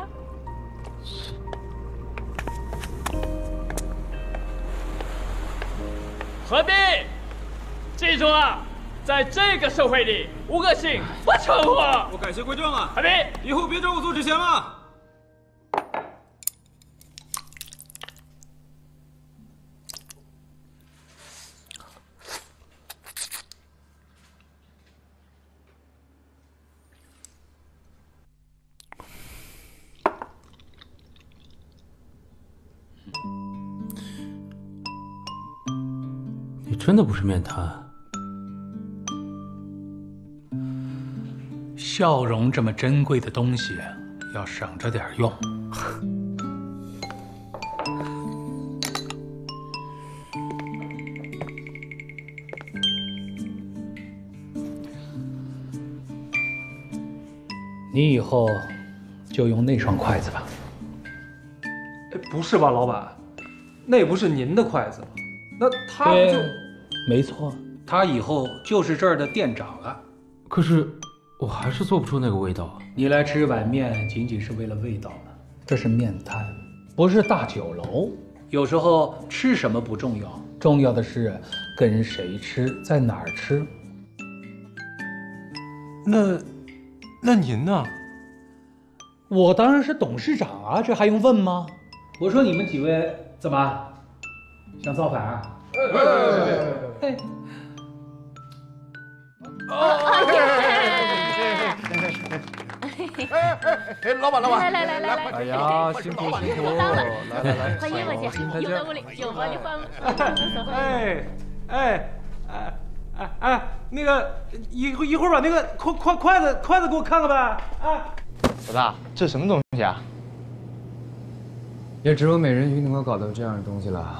何必？记住啊，在这个社会里，无个性不成活。 我改邪归正了。 何必？ 以后别找我做这些了。 真的不是面瘫。 笑容这么珍贵的东西，要省着点用。你以后就用那双筷子吧。 不是吧，老板？那不是您的筷子吗？那他不就…… 没错，他以后就是这儿的店长了。 可是我还是做不出那个味道。 你来吃碗面仅仅是为了味道吗？这是面摊，不是大酒楼。有时候吃什么不重要，重要的是跟谁吃，在哪儿吃。 那您呢？ 我当然是董事长啊，这还用问吗？我说你们几位怎么想造反啊？ 老板， 来， 哎呀，辛苦，来， 欢迎我姐，有的屋里有吗？你换那个一会儿把那个筷子给我看看呗。啊， 老大，这是什么东西啊？ 也只有美人鱼能够搞到这样的东西了。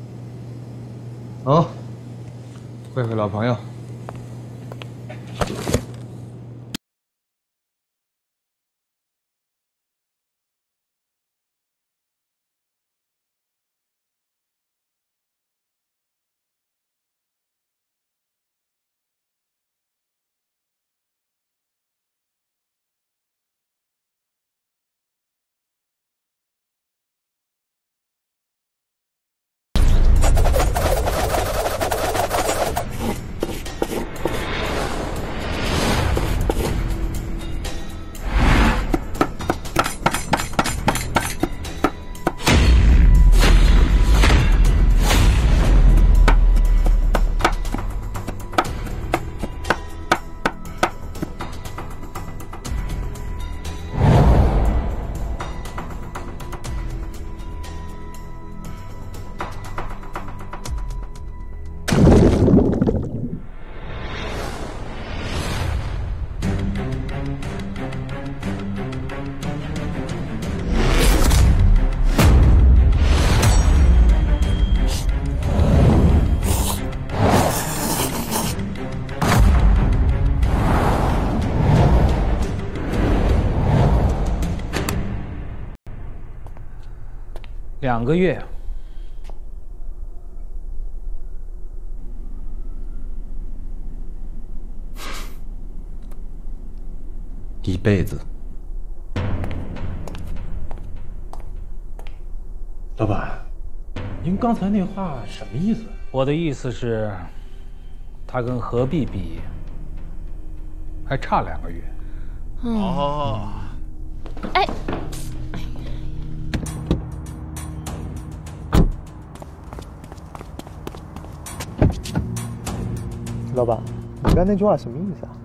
哦，会老朋友。2个月。 一辈子。 老板，您刚才那话什么意思？ 我的意思是，他跟何必比，还差2个月。 哦。 哎。 老板，你刚那句话什么意思啊？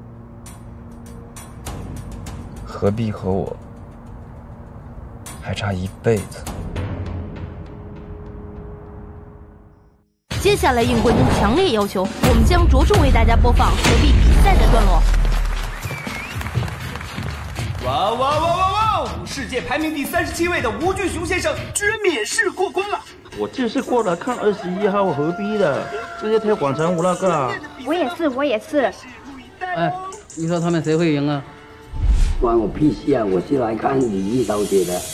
何必和我还差一辈子？ 接下来应观众强烈要求，我们将着重为大家播放何必比赛的段落。 哇！世界排名第37位的吴俊雄先生居然免试过关了。 我就是过来看21号何必的，这是跳广场舞那个啊。 我也是。 哎，你说他们谁会赢啊？ 关我屁事啊！我是来看李毅小姐的。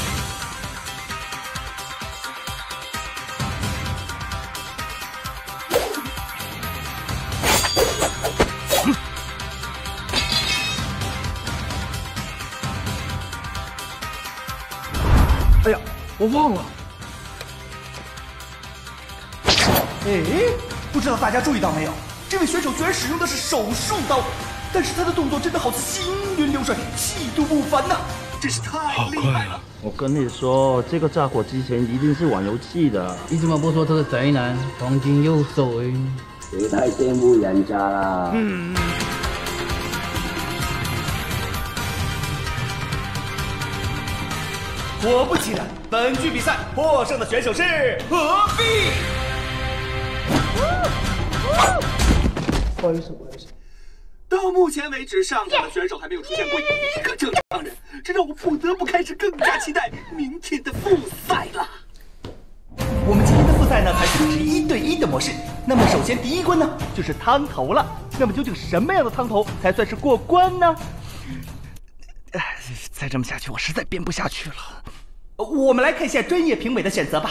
哎呀，我忘了。 哎，不知道大家注意到没有，这位选手居然使用的是手术刀，但是他的动作真的好似行云流水，气度不凡呐，真是太厉害了。 我跟你说，这个家伙之前一定是玩游戏的。 你怎么不说他是宅男，黄金右手哎？ 别太羡慕人家啦。 果不其然，本局比赛获胜的选手是何必。 不好意思，不好意思。 到目前为止，上场的选手还没有出现过一个正常人，这让我不得不开始更加期待明天的复赛了。 我们今天的复赛呢，采取的是1对1的模式。那么首先第一关呢，就是汤头了。那么究竟什么样的汤头才算是过关呢？再这么下去，我实在编不下去了。我们来看一下专业评委的选择吧。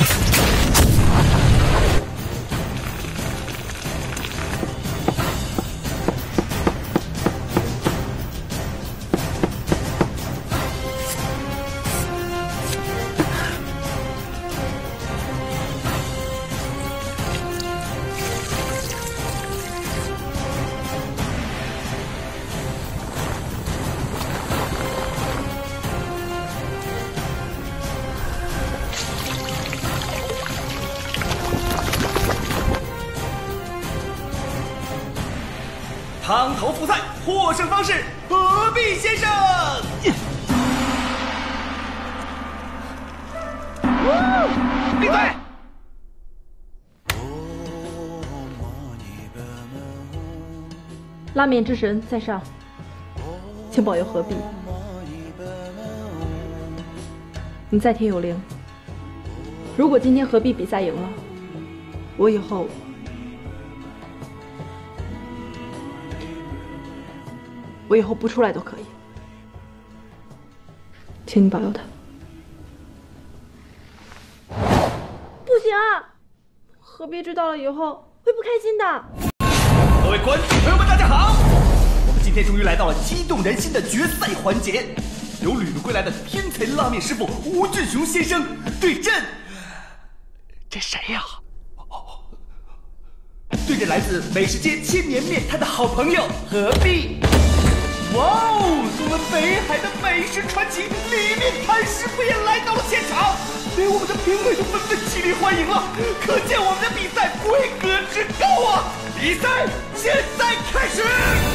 汤头复赛获胜方是何必先生。闭嘴！ 拉面之神在上，请保佑何必。你在天有灵，如果今天何必比赛赢了，我以后不出来都可以，请你保佑他。不行啊，何必知道了以后会不开心的。 各位观众朋友们，大家好！我们今天终于来到了激动人心的决赛环节，由旅途归来的天才拉面师傅吴俊雄先生对阵，这谁呀？对阵来自美食街千年面摊的好朋友何必。哇哦！我们北海的美食传奇李面摊师傅也来到了现场，连我们的评委都纷纷起立欢迎了，可见我们的比赛规格之高啊！比赛现在开始。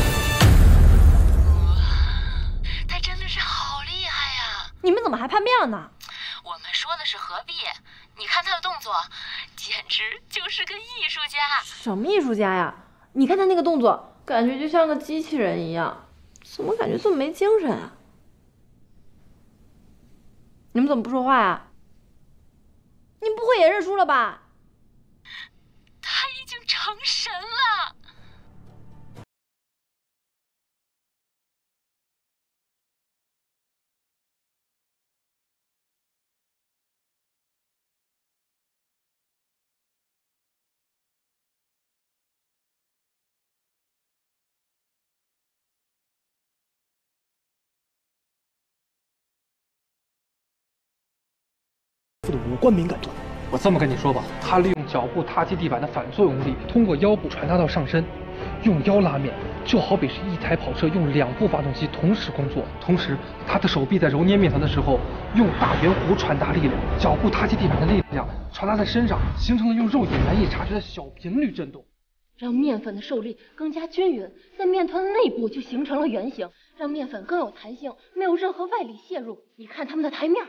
他真的是好厉害呀！ 你们怎么还叛变了呢？ 我们说的是何必，你看他的动作，简直就是个艺术家。 什么艺术家呀？你看他那个动作，感觉就像个机器人一样。怎么感觉这么没精神啊？你们怎么不说话呀？你不会也认输了吧？ 他已经成神了。 的无关敏感状态。 我这么跟你说吧，他利用脚部踏击地板的反作用力，通过腰部传达到上身，用腰拉面，就好比是一台跑车用2部发动机同时工作。同时，他的手臂在揉捏面团的时候，用大圆弧传达力量，脚部踏击地板的力量传达在身上，形成了用肉眼难以察觉的小频率震动， 让面粉的受力更加均匀，在面团的内部就形成了圆形，让面粉更有弹性，没有任何外力泄入。你看他们的台面。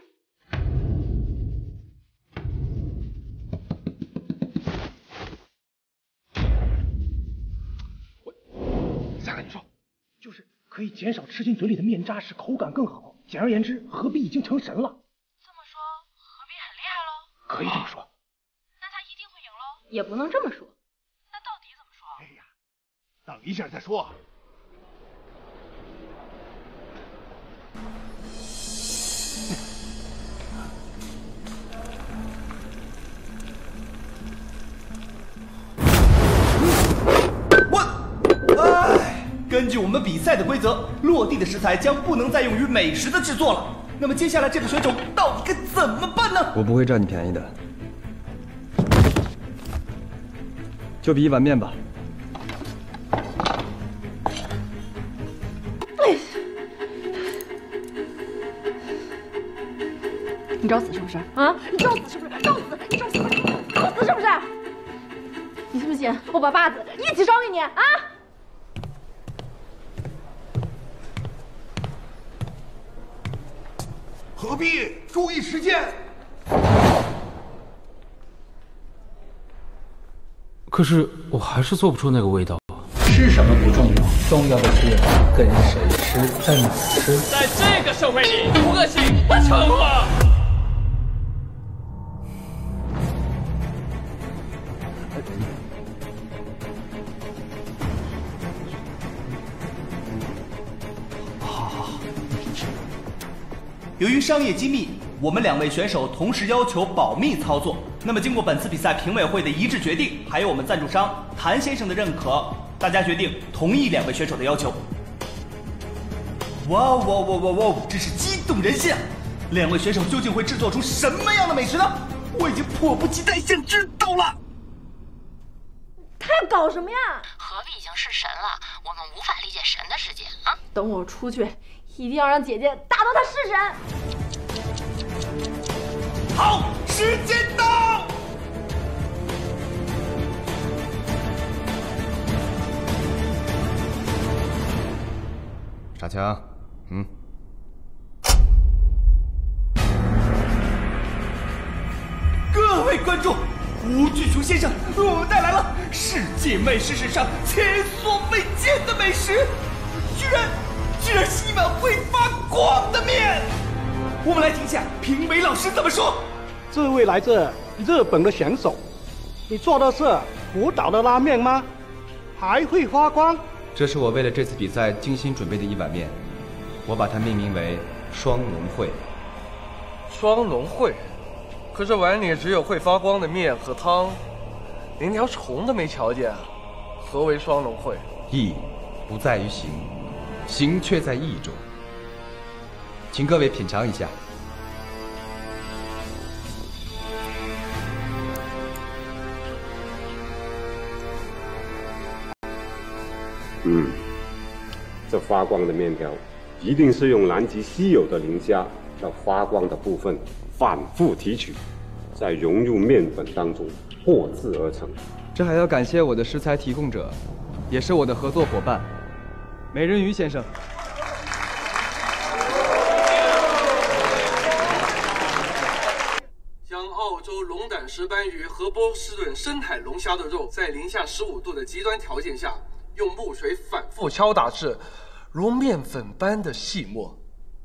再跟你说，就是可以减少吃进嘴里的面渣，使口感更好。简而言之，何必已经成神了。 这么说，何必很厉害喽？ 可以这么说。 那他一定会赢喽？也不能这么说。那到底怎么说？ 哎呀，等一下再说。 根据我们比赛的规则，落地的食材将不能再用于美食的制作了。那么接下来这个选手到底该怎么办呢？ 我不会占你便宜的，就比1碗面吧。 你找死是不是啊？你找死是不是？找死！你找死！找死是不是？你信不信我把把子一起烧给你啊？ 何必注意时间？ 可是我还是做不出那个味道。 吃什么不重要，重要的是跟谁吃，在哪吃。 在这个社会里，不恶心不成活。 由于商业机密，我们2位选手同时要求保密操作。那么，经过本次比赛评委会的一致决定，还有我们赞助商谭先生的认可，大家决定同意2位选手的要求。哇！真是激动人心啊！2位选手究竟会制作出什么样的美食呢？我已经迫不及待想知道了。 他要搞什么呀？ 何必已经是神了，我们无法理解神的世界啊！ 等我出去，一定要让姐姐打到他是神。 好，时间到。 傻强， 各位观众，吴巨雄先生为我们带来了世界美食史上前所未见的美食，居然是一碗会发光的面。我们来听下评委老师怎么说。 这位来自日本的选手，你做的是福岛的拉面吗？还会发光？ 这是我为了这次比赛精心准备的一碗面，我把它命名为双龙会。 双龙会？可这碗里只有会发光的面和汤，连条虫都没瞧见。何为双龙会？ 意不在于形，形却在意中。请各位品尝一下。 这发光的面条一定是用南极稀有的磷虾让发光的部分反复提取，再融入面粉当中和制而成。 这还要感谢我的食材提供者，也是我的合作伙伴美人鱼先生。 将澳洲龙胆石斑鱼和波士顿深海龙虾的肉在零下15度的极端条件下，用木锤反复敲打至如面粉般的细末。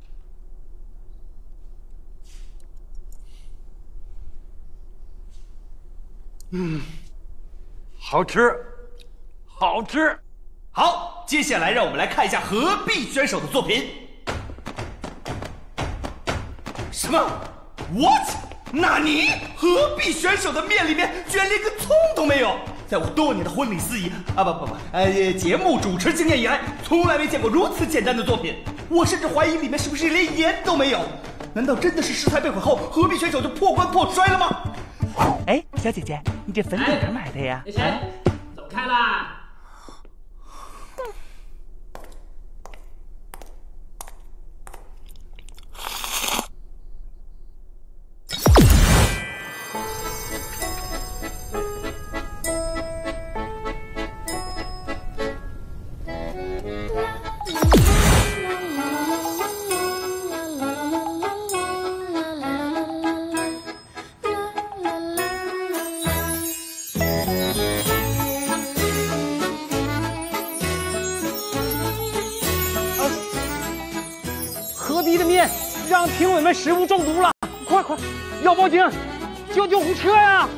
好吃，好吃。好，接下来让我们来看一下何必选手的作品。什么 ？What？ 纳尼？何必选手的面里面居然连个葱都没有？在我多年的婚礼司仪节目主持经验以来，从来没见过如此简单的作品。我甚至怀疑里面是不是连盐都没有？难道真的是食材被毁后，何必选手就破罐破摔了吗？哎，小姐姐，你这粉在哪儿买的呀？ 走开啦！ 何必的面让评委们食物中毒了，快，要报警，叫救护车呀！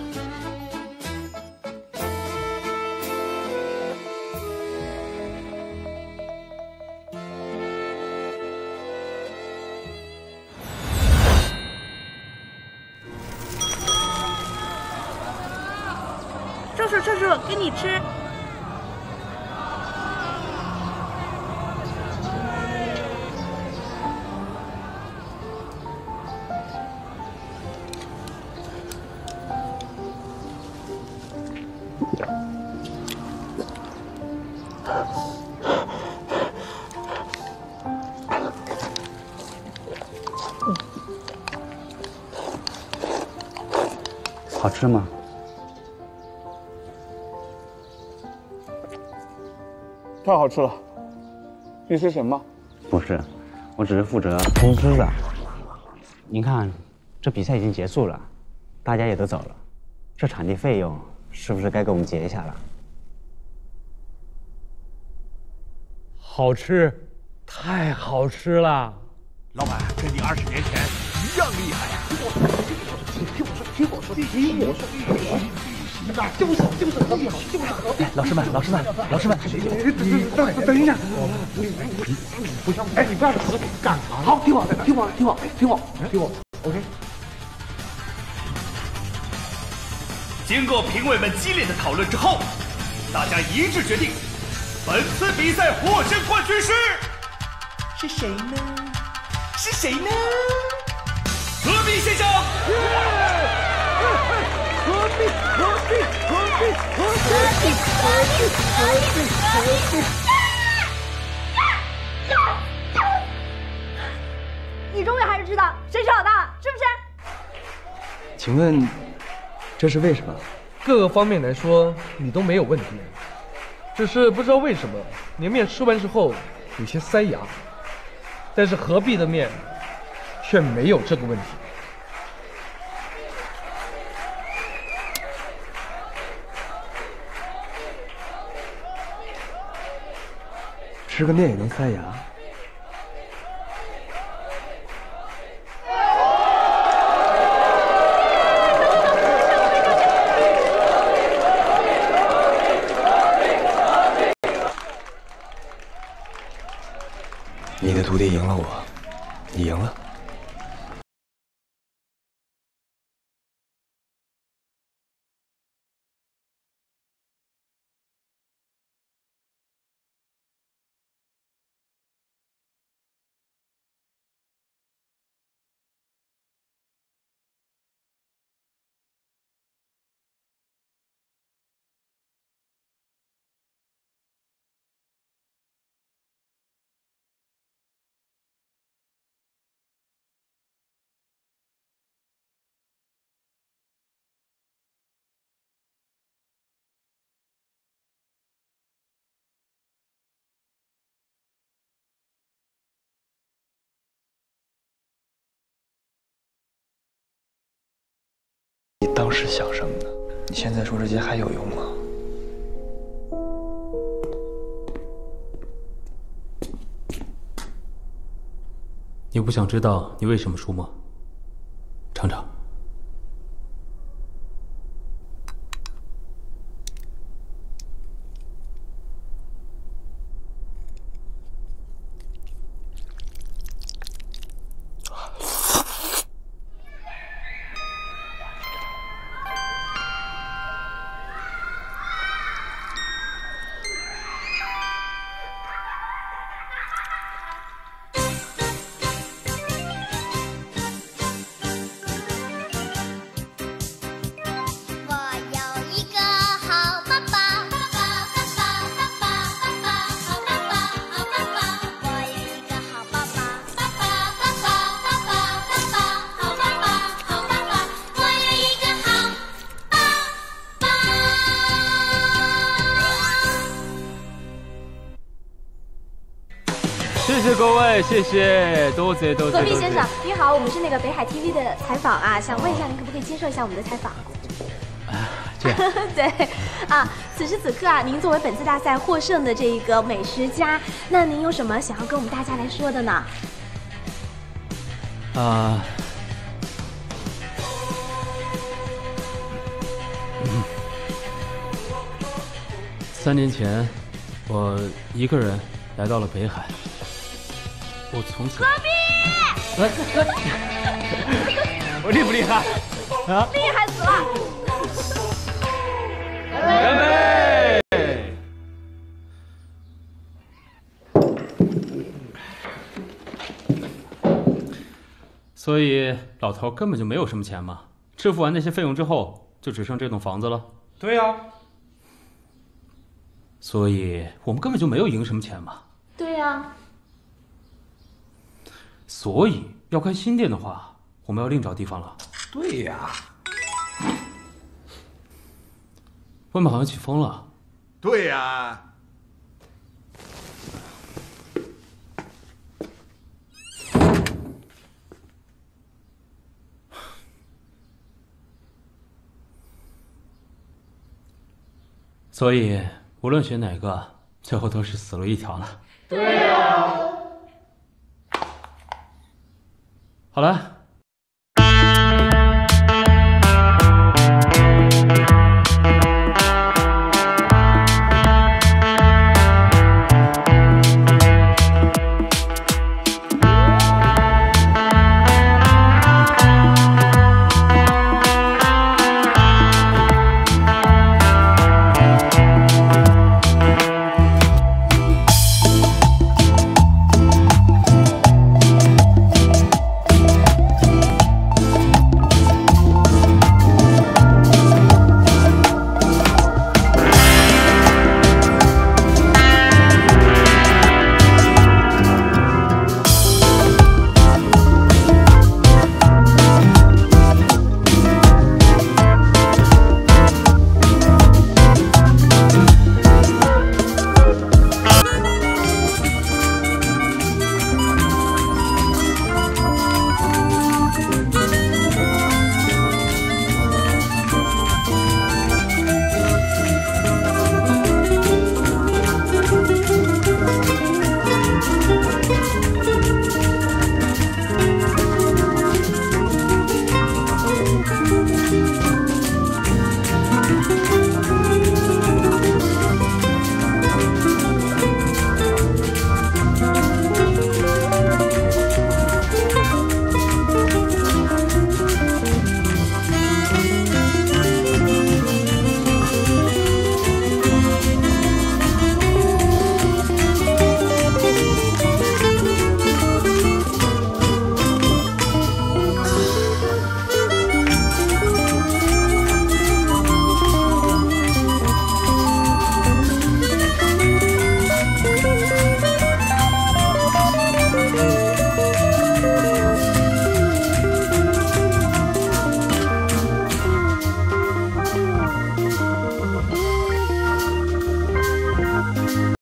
叔叔，给你吃。 好吃吗？ 太好吃了。你是什么？ 不是，我只是负责通知的。您看，这比赛已经结束了，大家也都走了，这场地费用是不是该给我们结一下了？ 好吃，太好吃了！ 老板跟你20年前一样厉害呀！听我说，就是何必好，就是何必。 老师们， 等一下， 不像，哎，你不要干啥？好，听我 ，OK。 经过评委们激烈的讨论之后，大家一致决定，本次比赛获胜冠军是谁呢？何必先生！ 你终于还是知道谁是老大，是不是？ 请问，这是为什么？各个方面来说，你都没有问题，只是不知道为什么你的面吃完之后有些塞牙，但是何必的面却没有这个问题。 吃个面也能塞牙？ 你的徒弟赢了我，你赢了。 你当时想什么呢？你现在说这些还有用吗？ 你不想知道你为什么输吗？尝尝。 谢谢各位，谢谢，多谢。 何必先生，您好，我们是那个北海 TV 的采访啊，想问一下您可不可以接受一下我们的采访？对啊，此时此刻啊，您作为本次大赛获胜的这一个美食家，那您有什么想要跟我们大家来说的呢 ？3年前，我一个人来到了北海。我从此， 我厉不厉害啊？ 厉害死了！ 干杯！所以老头根本就没有什么钱嘛，支付完那些费用之后，就只剩这栋房子了。 对呀。 所以我们根本就没有赢什么钱嘛。 对呀。 所以要开新店的话，我们要另找地方了。 对呀。 外面好像起风了。 对呀。 所以无论选哪个，最后都是死路一条了。 对呀。 好了。